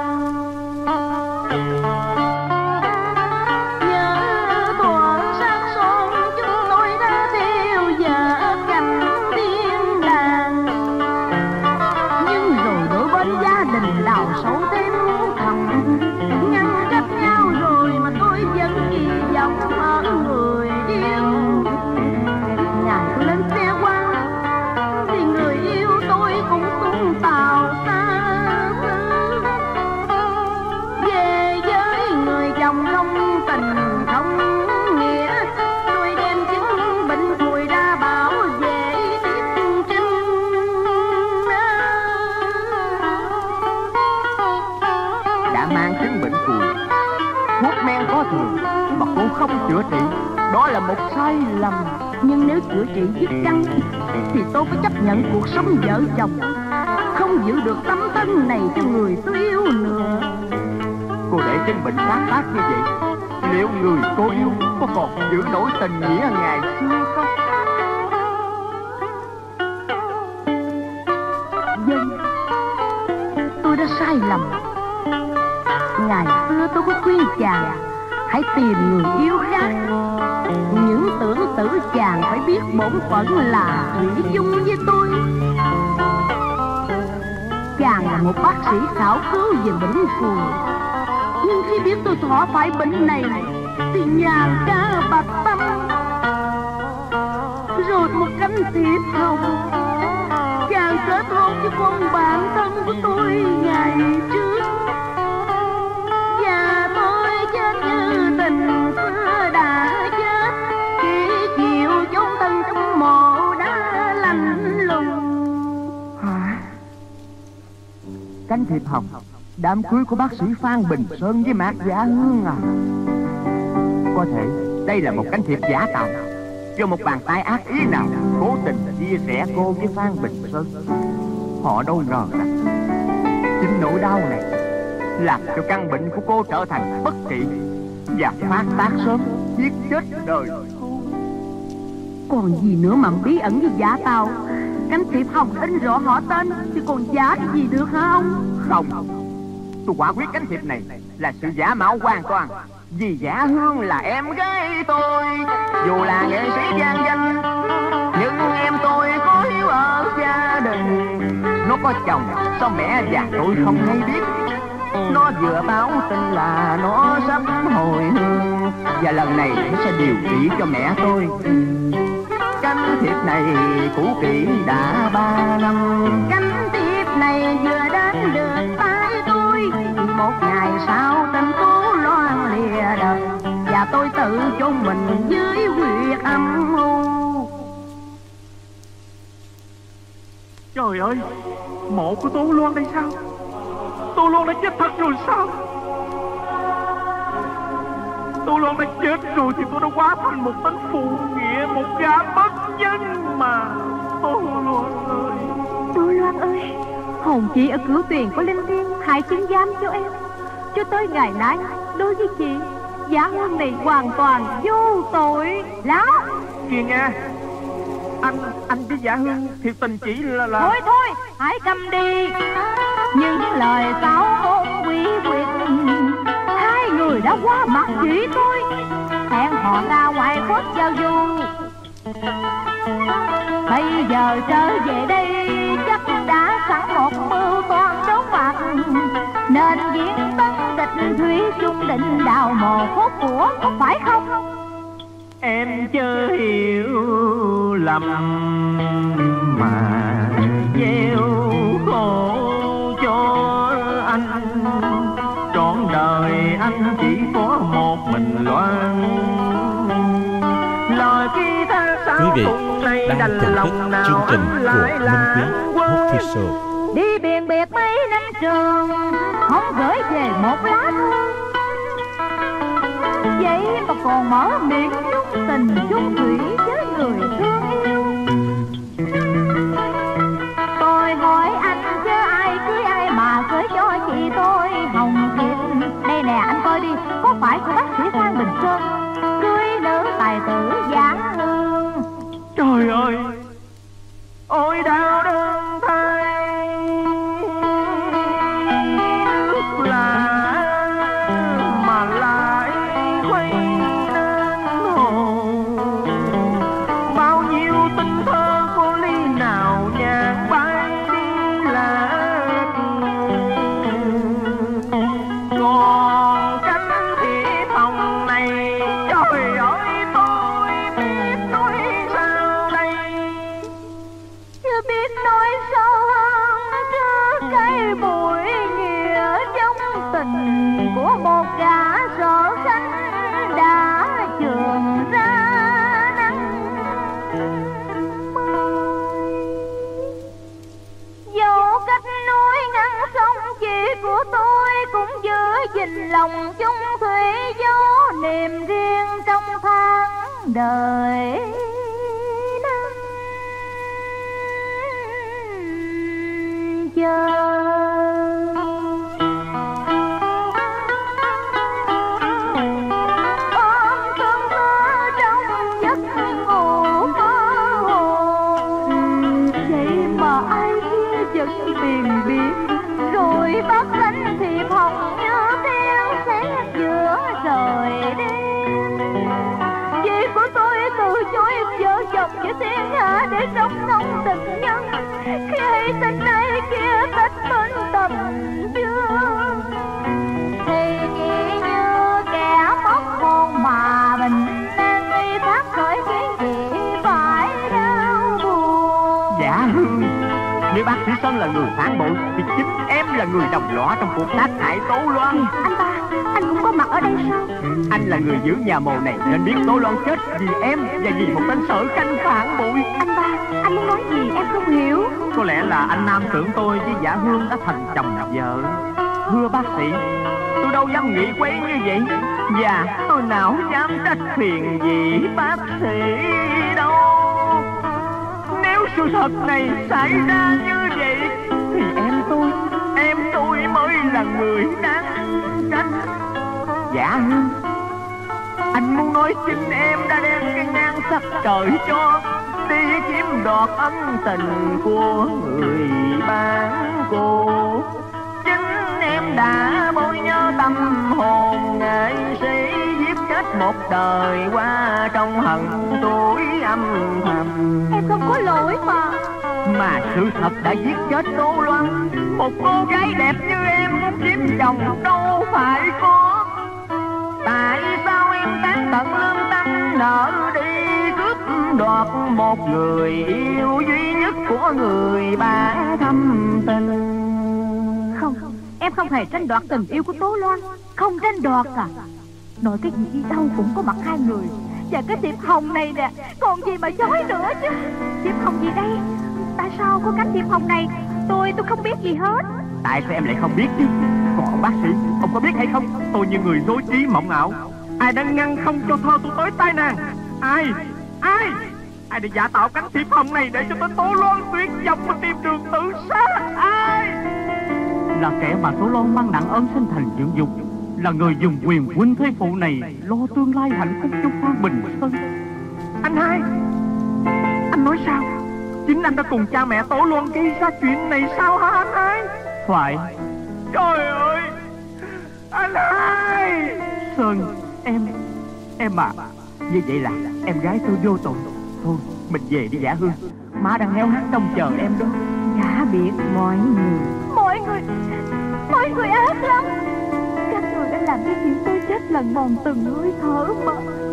Không chữa trị, đó là một sai lầm. Nhưng nếu chữa trị dứt căn thì tôi phải chấp nhận cuộc sống vợ chồng, không giữ được tấm thân này cho người tôi yêu nữa. Cô để chứng bệnh phát tác như vậy, liệu người cô yêu có còn giữ nổi tình nghĩa ngày xưa không? Dân, tôi đã sai lầm. Ngày xưa tôi có khuyên chàng hãy tìm người yêu khác, những tưởng tử chàng phải biết bổn phận là thủy chung với tôi. Chàng là một bác sĩ khảo cứu về bệnh phù, nhưng khi biết tôi thọ phải bệnh này thì nhàn ca bạc tâm, rồi một cánh thiệp hồng chàng lời kết hôn với con bạn thân của tôi ngày trước. Và tôi chết như tình xưa đã chết, chỉ chịu chốn thân trong mộ đã lạnh lùng. Hả? Cánh thiệp Hồng, đám cưới của bác sĩ Phan Bình Sơn với Mạc Giả Hương à? Có thể đây là một cánh thiệp giả tạo do một bàn tay ác ý nào cố tình chia rẽ cô với Phan Bình Sơn. Họ đâu ngờ rằng chính nỗi đau này làm cho căn bệnh của cô trở thành bất trị và phát tác sớm, giết chết đời. Còn gì nữa mà bí ẩn như giả tạo? Cánh thiệp Hồng in rõ họ tên thì còn giả cái gì được hả ông? Không, tôi quả quyết cánh thiệp này là sự giả mạo hoàn toàn. Vì Giả Hương là em gái tôi, dù là nghệ sĩ vang danh, nhưng em tôi có hiếu ở gia đình. Nó có chồng, sao mẹ và tôi không hay biết. Nó vừa báo tin là nó sắp hồi hương, và lần này nó sẽ điều trị cho mẹ tôi. Cánh thiệp này cũ kỹ đã ba năm. Cánh thiệp này vừa đến được tay tôi, một ngày sau tên cố loan lìa đời, và tôi tự chôn mình dưới huyệt âm u. Trời ơi, mộ của Tố Loan đây sao? Tố Loan đã chết thật rồi sao? Tố Loan đã chết rồi thì tôi đã hóa thành một tên phụ nghĩa, một gã bất nhân mà. Tố Loan ơi, Tố Loan ơi, hồn chị ở Cửu Tuyền có linh thiêng, hãy chứng giám cho em. Cho tới ngày nay, đối với chị, Giả Hương này hoàn toàn vô tội lắm. kìa nghe, anh anh với Giả Hương thiệt tình chỉ là là Thôi thôi, hãy cầm đi. Những lời sáu ngôn quý quyệt, hai người đã qua mặt chị tôi, hẹn họ ra ngoài khuất giao du. Bây giờ trở về đây chắc đã sẵn một mưu toan đấu mặt, nên diễn tân địch thủy chung định đào mồ hốt của, có phải không? em chớ hiểu lầm mà gieo khổ cho anh. Trọn đời anh chỉ có một mình Loan. Lời khi tha Quý vị này đang đành thưởng thức lòng nào chương trình anh của lại Minh là Quý Hot Show. Đi biển biệt mấy năm trường, không gửi về một lá thư, vậy mà còn mở miệng chung tình chung thủy với người thương yêu. Tôi hỏi anh chứ ai cưới ai mà cưới cho chị tôi hồng thiệp. Đây nè anh coi đi, có phải của bác sĩ Phan Bình Sơn cưới nữ tài tử Giả Hương. Trời ơi, ôi đau đớn thay nước lạ mà lại khuấy nên hồn. Bao nhiêu tình thơ cô ly nào nhàn bay đi lạc. Còn cánh thiệp hồng này, trời ơi tôi biết nói sao đây. Chưa biết nói sao hơn trước cái bụi nghĩa trong tình của một gã sở khanh đã trường ra nắng mây. Dẫu cách núi ngăn sông, chị của tôi cũng giữ gìn lòng chung thủy, dấu niềm riêng trong tháng đời năm chờ. Ôm cơn mơ trong giấc ngủ mơ hồ, vậy mà ai kia vẫn biền biệt, rồi bắt cánh thiệp hồng như theo xét giữa trời đêm. Chị của tôi từ chối vợ chồng với thiên hạ để sống sống tình nhân, khi hay tình này kia tách là người phản bội thì chính em là người đồng lõa trong cuộc sát hại Tố Loan. Anh ba, anh cũng có mặt ở đây sao? Anh là người giữ nhà mồ này nên biết Tố Loan chết vì em và vì một tên sở khanh phản bội. Anh ba, anh muốn nói gì em không hiểu. Có lẽ là anh Nam tưởng tôi với Dạ Hương đã thành chồng vợ. Thưa bác sĩ, tôi đâu dám nghĩ quấy như vậy. Và tôi nào dám trách phiền gì bác sĩ đâu. Nếu sự thật này xảy ra như vậy thì em tôi, em tôi mới là người đáng trách. Dạ Hương, anh muốn nói chính em đã đem cái nhan sắc trời cho đi chiếm đoạt ân tình của người bán cô. Chính em đã bôi nhớ tâm hồn nghệ sĩ, giết chết một đời qua trong hận tuổi âm thầm. Em không có lỗi mà. Mà sự thật đã giết chết Tố Loan. Một cô gái đẹp như em kiếm chồng đâu phải có. Tại sao em tán tận lương tâm nợ đi cướp đoạt một người yêu duy nhất của người bạn thâm tình? Không, em không hề tranh đoạt tình yêu của Tố Loan. Không tranh đoạt à? Nói cái gì đi đâu cũng có mặt hai người. Và cái thiệp hồng này nè, còn gì mà chối nữa chứ. Thiệp hồng gì đây? Tại sao có cánh thiệp hồng này? Tôi tôi không biết gì hết. Tại sao em lại không biết chứ? Còn bác sĩ, ông có biết hay không? Tôi như người dối trí mộng ảo. Ai đã ngăn không cho thơ tôi tới tai nạn? Ai? Ai? Ai đã giả tạo cánh thiệp hồng này để cho tôi Tố Loan tuyệt vọng và tìm đường tự sát? Ai? Là kẻ mà Tố Loan mang nặng ơn sinh thành dưỡng dục. Là người dùng quyền huynh thế phụ này lo tương lai hạnh phúc cho Phương Bình Sơn. Anh hai, anh nói sao? Chính anh đã cùng cha mẹ Tố Loan gây ra chuyện này sao hả anh hai? Phải. Trời ơi, anh hai. Sơn, em, em à, như vậy là em gái tôi vô tội. Thôi, mình về đi Dạ Hương. Má đang héo hắt trông chờ em đó. Dạ biết mọi người. Mọi người, mọi người ác lắm. Các người đã làm cái chuyện tôi chết lần mòn từng hơi thở mà.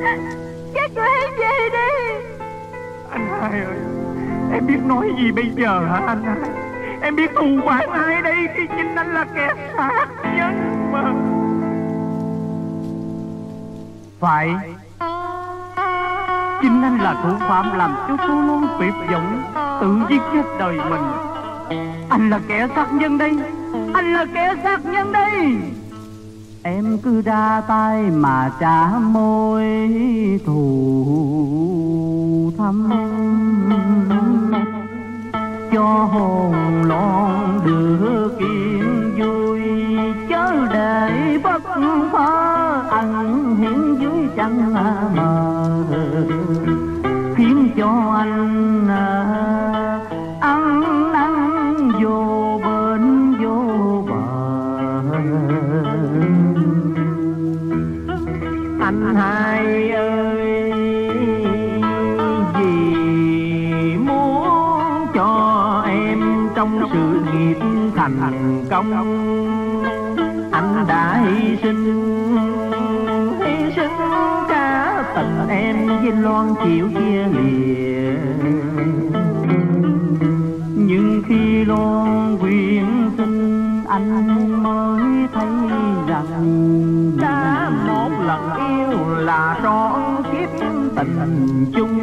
Các người hãy về đi. Anh hai ơi, em biết nói gì bây giờ hả anh hai? Em biết thù oán ai đây khi chính anh là kẻ sát nhân mà. Phải, chính anh là thủ phạm làm cho Tố Loan tuyệt vọng, tự giết chết đời mình. Anh là kẻ sát nhân đây, anh là kẻ sát nhân đây. Em cứ ra tay mà trả môi thù thăm, cho hồn loạn đưa kiên vui, chớ để bất phá ẩn hiện dưới trăng mờ, khiến cho anh ăn năn vô bên vô bờ. Anh hai ơi, vì muốn cho em trong sự nghiệp thành công, anh đã hy sinh, hy sinh cả tình em với Loan chịu chia lìa. Nhưng khi Loan quyến sinh, anh mới thấy rằng đã một lần yêu là trọn kiếp tình chung.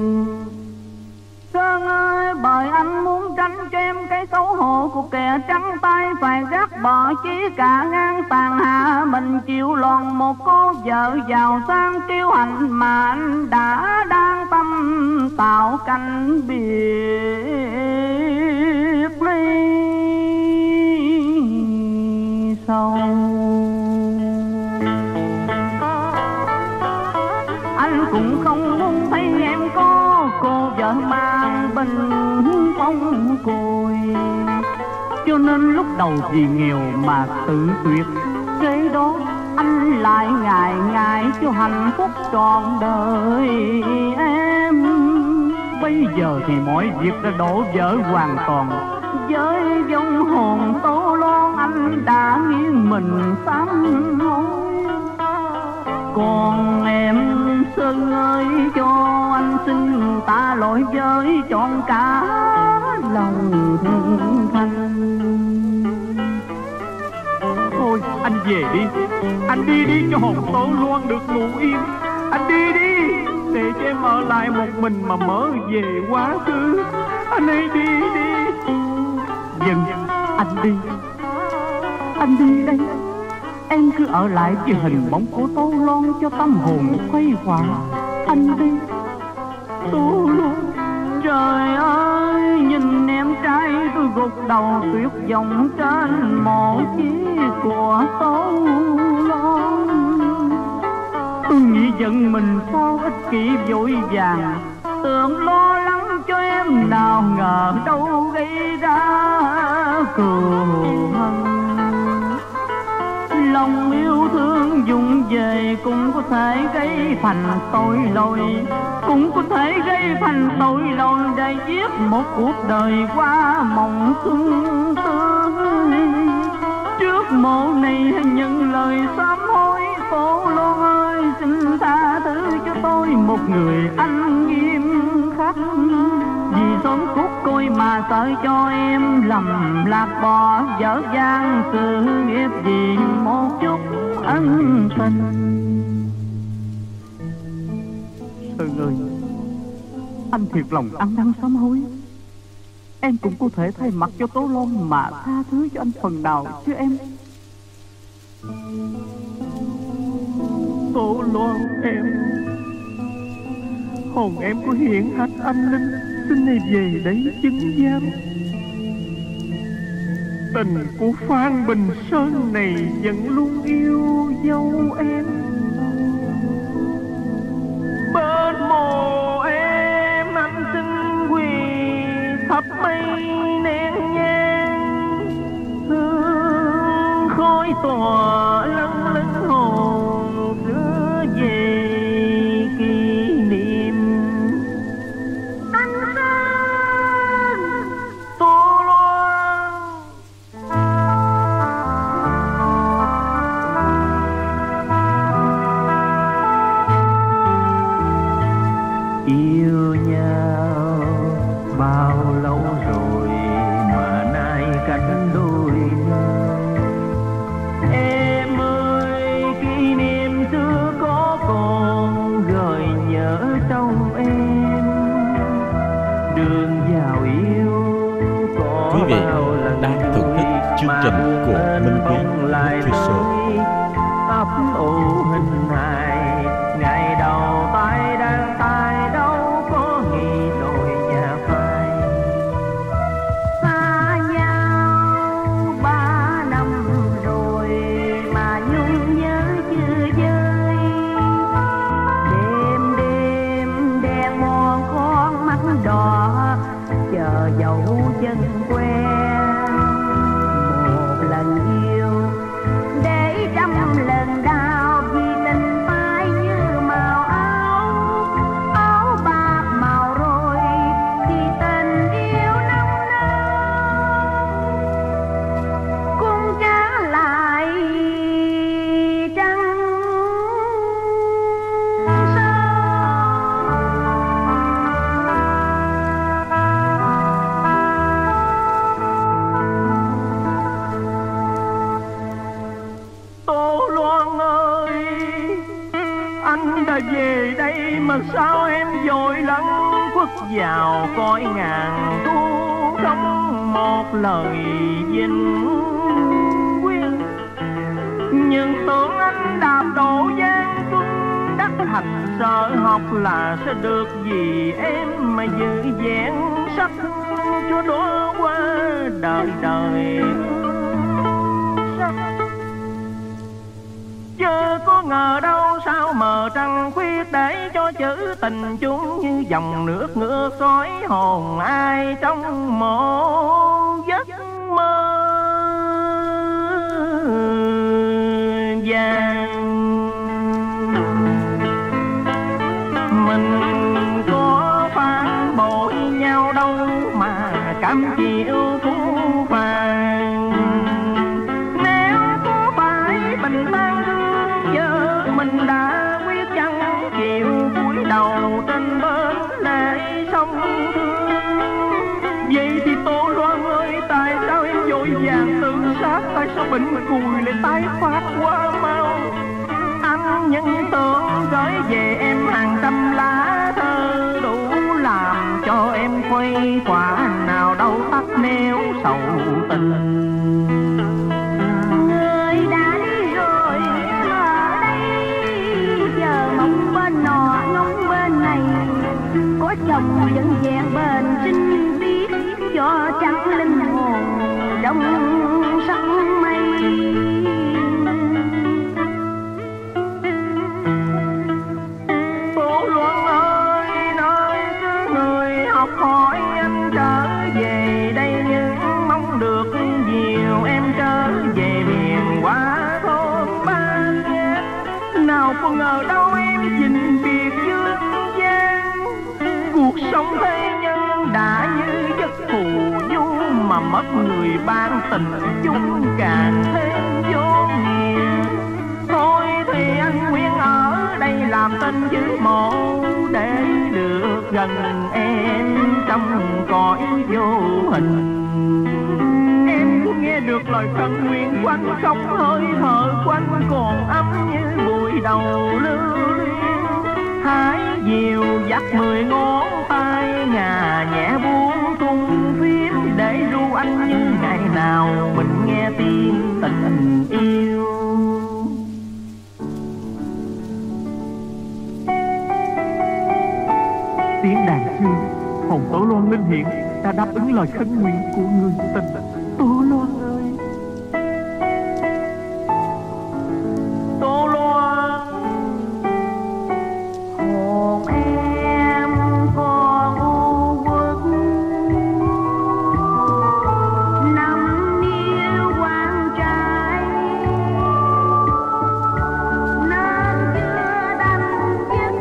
Sơn ơi, bởi anh muốn tránh cho em cái xấu hổ của kẻ trắng tay, phải gác bỏ chí cả ngang tàn hạ mình, chịu lòn một cô vợ giàu sang kiêu hạnh mà anh đã đang tâm tạo cảnh biệt ly sâu. Anh cũng không muốn thấy em có cô vợ mang bình phong cùi, cho nên lúc đầu vì nghèo mà tự tuyệt, kế đó anh lại ngại ngại cho hạnh phúc trọn đời em. Bây giờ thì mọi việc đã đổ vỡ hoàn toàn, với vong hồn Tố Loan anh đã nghiêng mình sám hối. Còn em Sơn ơi, cho anh xin tạ lỗi với trọn cả lòng thành. về đi. Anh đi đi cho hồn Tố Loan được ngủ yên. Anh đi đi để cho em ở lại một mình mà mở về quá khứ. Anh hãy đi đi. Dần anh đi. Anh đi đây. Em cứ ở lại với hình bóng của Tố Loan cho tâm hồn khuây khỏa. Anh đi Tố Loan. Trời ơi, nhìn em trai tôi gục đầu tuyệt vọng trên mộ chí của Tố Loan. Tôi nghĩ giận mình sao ích kỷ vội vàng, tưởng lo lắng cho em nào ngờ đâu gây ra cừu hận. Lòng yêu thương dùng về cũng có thể gây thành tội lỗi, cũng có thể gây thành tội lỗi để giết một cuộc đời qua mộng thương tươi. Trước mộ này hãy nhận lời sám hối, Tố Loan ơi xin tha thứ cho tôi một người anh nghiêm khắc. Vì sống cút côi mà sợ cho em lầm lạc bỏ dở dang sự nghiệp vì một chút ân tình. Sơn ơi, anh thiệt lòng ăn năn sám hối. Em cũng có thể thay mặt cho Tố Loan mà tha thứ cho anh phần nào chứ em. Tố Loan em, hồn em có hiển hách anh linh, xin này về đấy chứng giám. Tình của Phan Bình Sơn này vẫn luôn yêu dấu em. Bên mồ em anh xin quỳ thắp mây nén nhang, hương khói tỏa lâng lâng hồn đưa về kỷ niệm. Anh Sơn Tố Loan. Yêu nhau bao lâu rồi mà nay cách đôi nhau. Em ơi kỷ niệm xưa có còn gợi nhớ trong em. Đường vào yêu có Quý vị bao lần đang thưởng thức chương trình của Minh Quý Official. ấp ủ hình hài ngày đầu tay đang tay đâu có nghĩ đôi nhà phai. xa nhau ba năm rồi mà nhung nhớ chưa vơi. Đêm đêm đèn mòn con mắt đỏ chờ dấu chân quen. Một lần yêu Để trăm lần đau vì tình phai như màu áo, áo bạc màu rồi thì tình yêu nồng nàn cũng trả lại trăng Tố Loan ơi, anh đã về đây mà sao em vội lẫn khuất vào cõi ngàn thu, không một lời vinh quyên. Nhưng tưởng anh đạp độ gian truân đắc thành sợ học là sẽ được vì em mà giữ vẹn sắc cho đó qua đời đời. Chớ có ngờ đâu sao mờ trăng khuyết để cho chữ tình chúng như dòng nước ngược soi hồn ai trong một giấc mơ vàng. Mình có phản bội nhau đâu mà cam chịu phũ phàng. Nếu có phải bình an giờ mình đã quyết chẳng chịu cúi đầu trên bên lệ sông thương. Vậy thì Tố Loan ơi, tại sao em vội chàng tự sát, tại sao bệnh cùi lại tái phát quá mau. Anh nhân tưởng gửi về em hàng trăm lá thơ, đủ làm cho em khuây khỏa, nào đâu tắt neo sầu tình. Người đã đi rồi em ở đây, giờ mong bên nọ ngóng bên này, có chồng vẫn vẹn bền trinh tiết, cho trắng linh hồn trong sắc mây. Tố Loan ơi, nơi xứ người học hỏi anh trở về đây, nhưng mong được nhiều em trở về miền quá thôn ba nghe. Nào có ngờ đâu em dình biệt dương gian, cuộc sống thế nhân đã như giấc phù du, mà mất người ban tình chung càng thêm vô nghĩa. Thôi thì anh nguyện ở đây làm tên dưới mộ, để được gần em trong cõi vô hình. Em nghe được lời khấn nguyện của anh không, hơi thở của anh còn ấm như buổi đầu lưu luyến. Hãy dìu dắt mười ngón tay, nhà nhẹ buông tung phím, để ru anh như ngày nào mình nghe tiếng tình yêu. Tiếng đàn xưa, hồn Tố Loan linh hiện đã đáp ứng lời khấn nguyện của người tình. Tố Loan ơi, Tố Loan. Hồn em còn u uất, nằm niêu quan trái, nàng chưa đành dứt,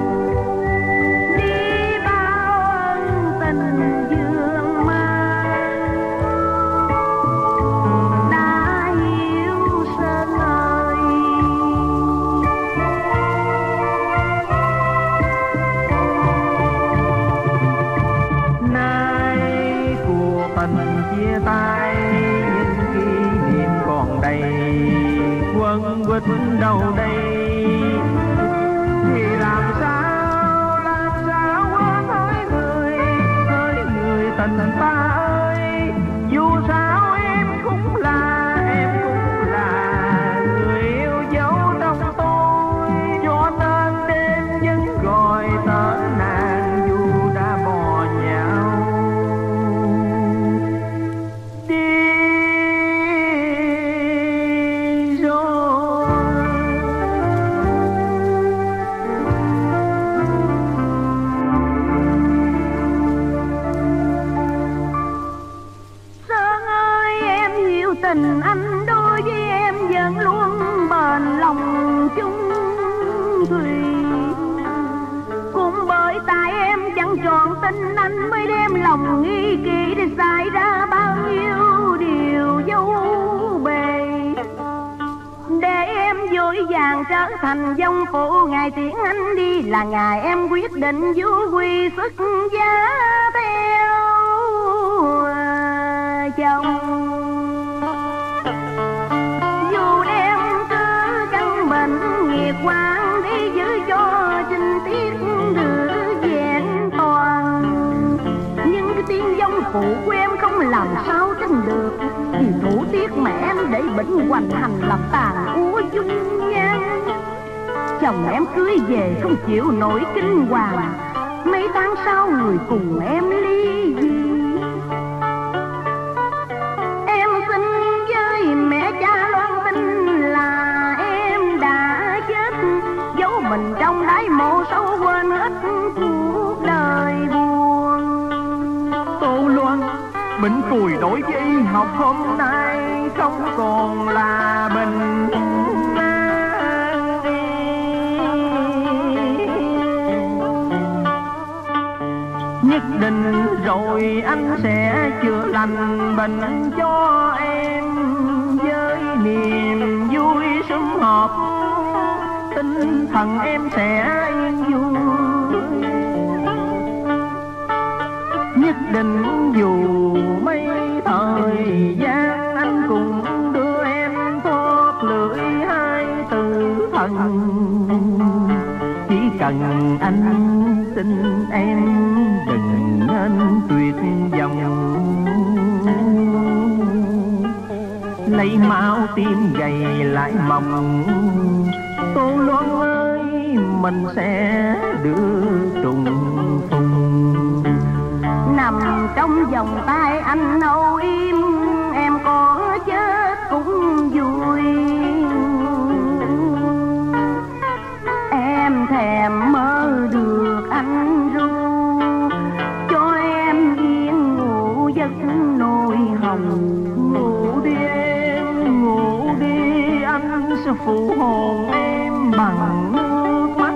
đi bao ân tình dương mang. Đã hiểu Sơn ơi, nay cuộc tình chia tay, những kỷ niệm còn đây, quân quýt đâu đây, thì làm sao làm sao quên hỡi người, hỡi người tình ta ơi. Dù sao em cũng là em cũng là người yêu dấu trong tôi, cho nên đêm vẫn gọi tên nàng dù đã bỏ nhau đi rồi. Sơn ơi, em hiểu tình anh đối với em vẫn luôn bền lòng chung thủy. Cũng bởi tại em chẳng trọn tình anh, mới đem lòng nghi kỵ để xảy ra bao nhiêu điều dấu bề, để em vội vàng trở thành dòng phụ. Ngày tiễn anh đi là ngày em quyết định du quy xuất gia theo chồng. Dù đem cứ căn bệnh nghiệt quang đi, giữ cho trinh tiết được vẹn toàn, nhưng cái tiếng dông phụ của em không làm sao tin được, thì thủ tiết mẹ em để bệnh hoành hành làm tàn úa dung nhan. Chồng em cưới về không chịu nổi kinh hoàng, mấy tháng sau người cùng em ly dị. Em xin với mẹ cha loan tin là em đã chết, giấu mình trong đáy mộ sâu quên hết cuộc đời buồn. Tô Loan, bệnh cùi đối với y học hôm nay không còn là bệnh nan y. Nhất định rồi anh sẽ chữa lành bệnh cho em, với niềm vui sum họp tinh thần em sẽ yên vui. Nhất định dù mấy thời gian anh chỉ cần anh xin em đừng nên tuyệt vọng. Lấy máu tim gầy lại mỏng, Tô Loan ơi mình sẽ đưa trùng phùng. Nằm trong vòng tay anh âu yếm, em có chết cũng vui. Em thèm mơ được anh ru, cho em yên ngủ giấc nỗi hồng. Ngủ đi em, ngủ đi, anh sẽ phụ hồn em bằng nước mắt.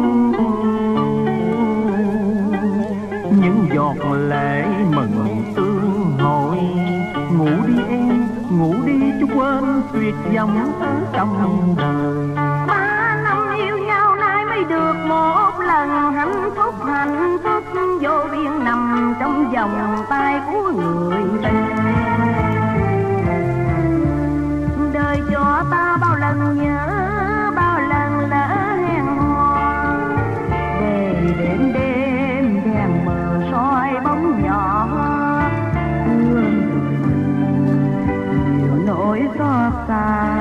Những giọt lệ mừng tương hội. Ngủ đi em, ngủ đi cho quên tuyệt vọng trong đời. Ba năm yêu nhau nay mới được một lần, hạnh phúc hạnh phúc vô biên nằm trong vòng tay của người tình. Đời cho ta bao lần nhớ, bao lần lỡ hẹn hò, để đêm đêm đèn mờ soi bóng nhỏ. Nhiều nỗi xót xa,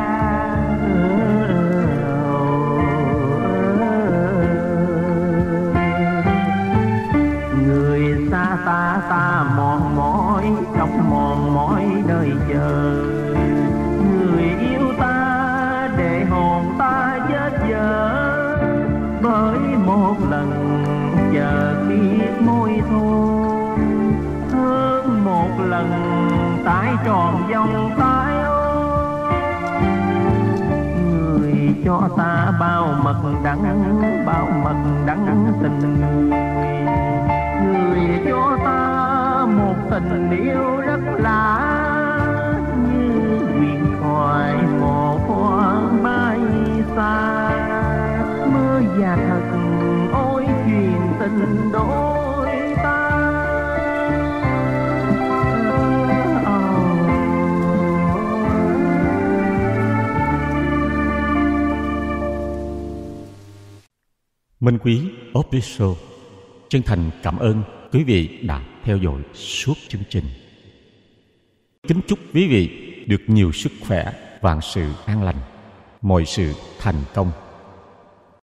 người xa ta ta mòn mỏi trong mòn mỏi đời chờ. Người yêu ta để hồn ta chết dở, bởi một lần chờ kiếp môi thôi, hơn một lần tái tròn vòng tay ôi. Người cho ta bao mật đắng, bao mật đắng tình người. Người cho ta một tình yêu rất lạ, như huyền thoại một thoáng bay xa. Mơ và thật ôi truyền tình đôi ta. Minh Quý Official chân thành cảm ơn quý vị đã theo dõi suốt chương trình. Kính chúc quý vị được nhiều sức khỏe, vạn sự an lành, mọi sự thành công.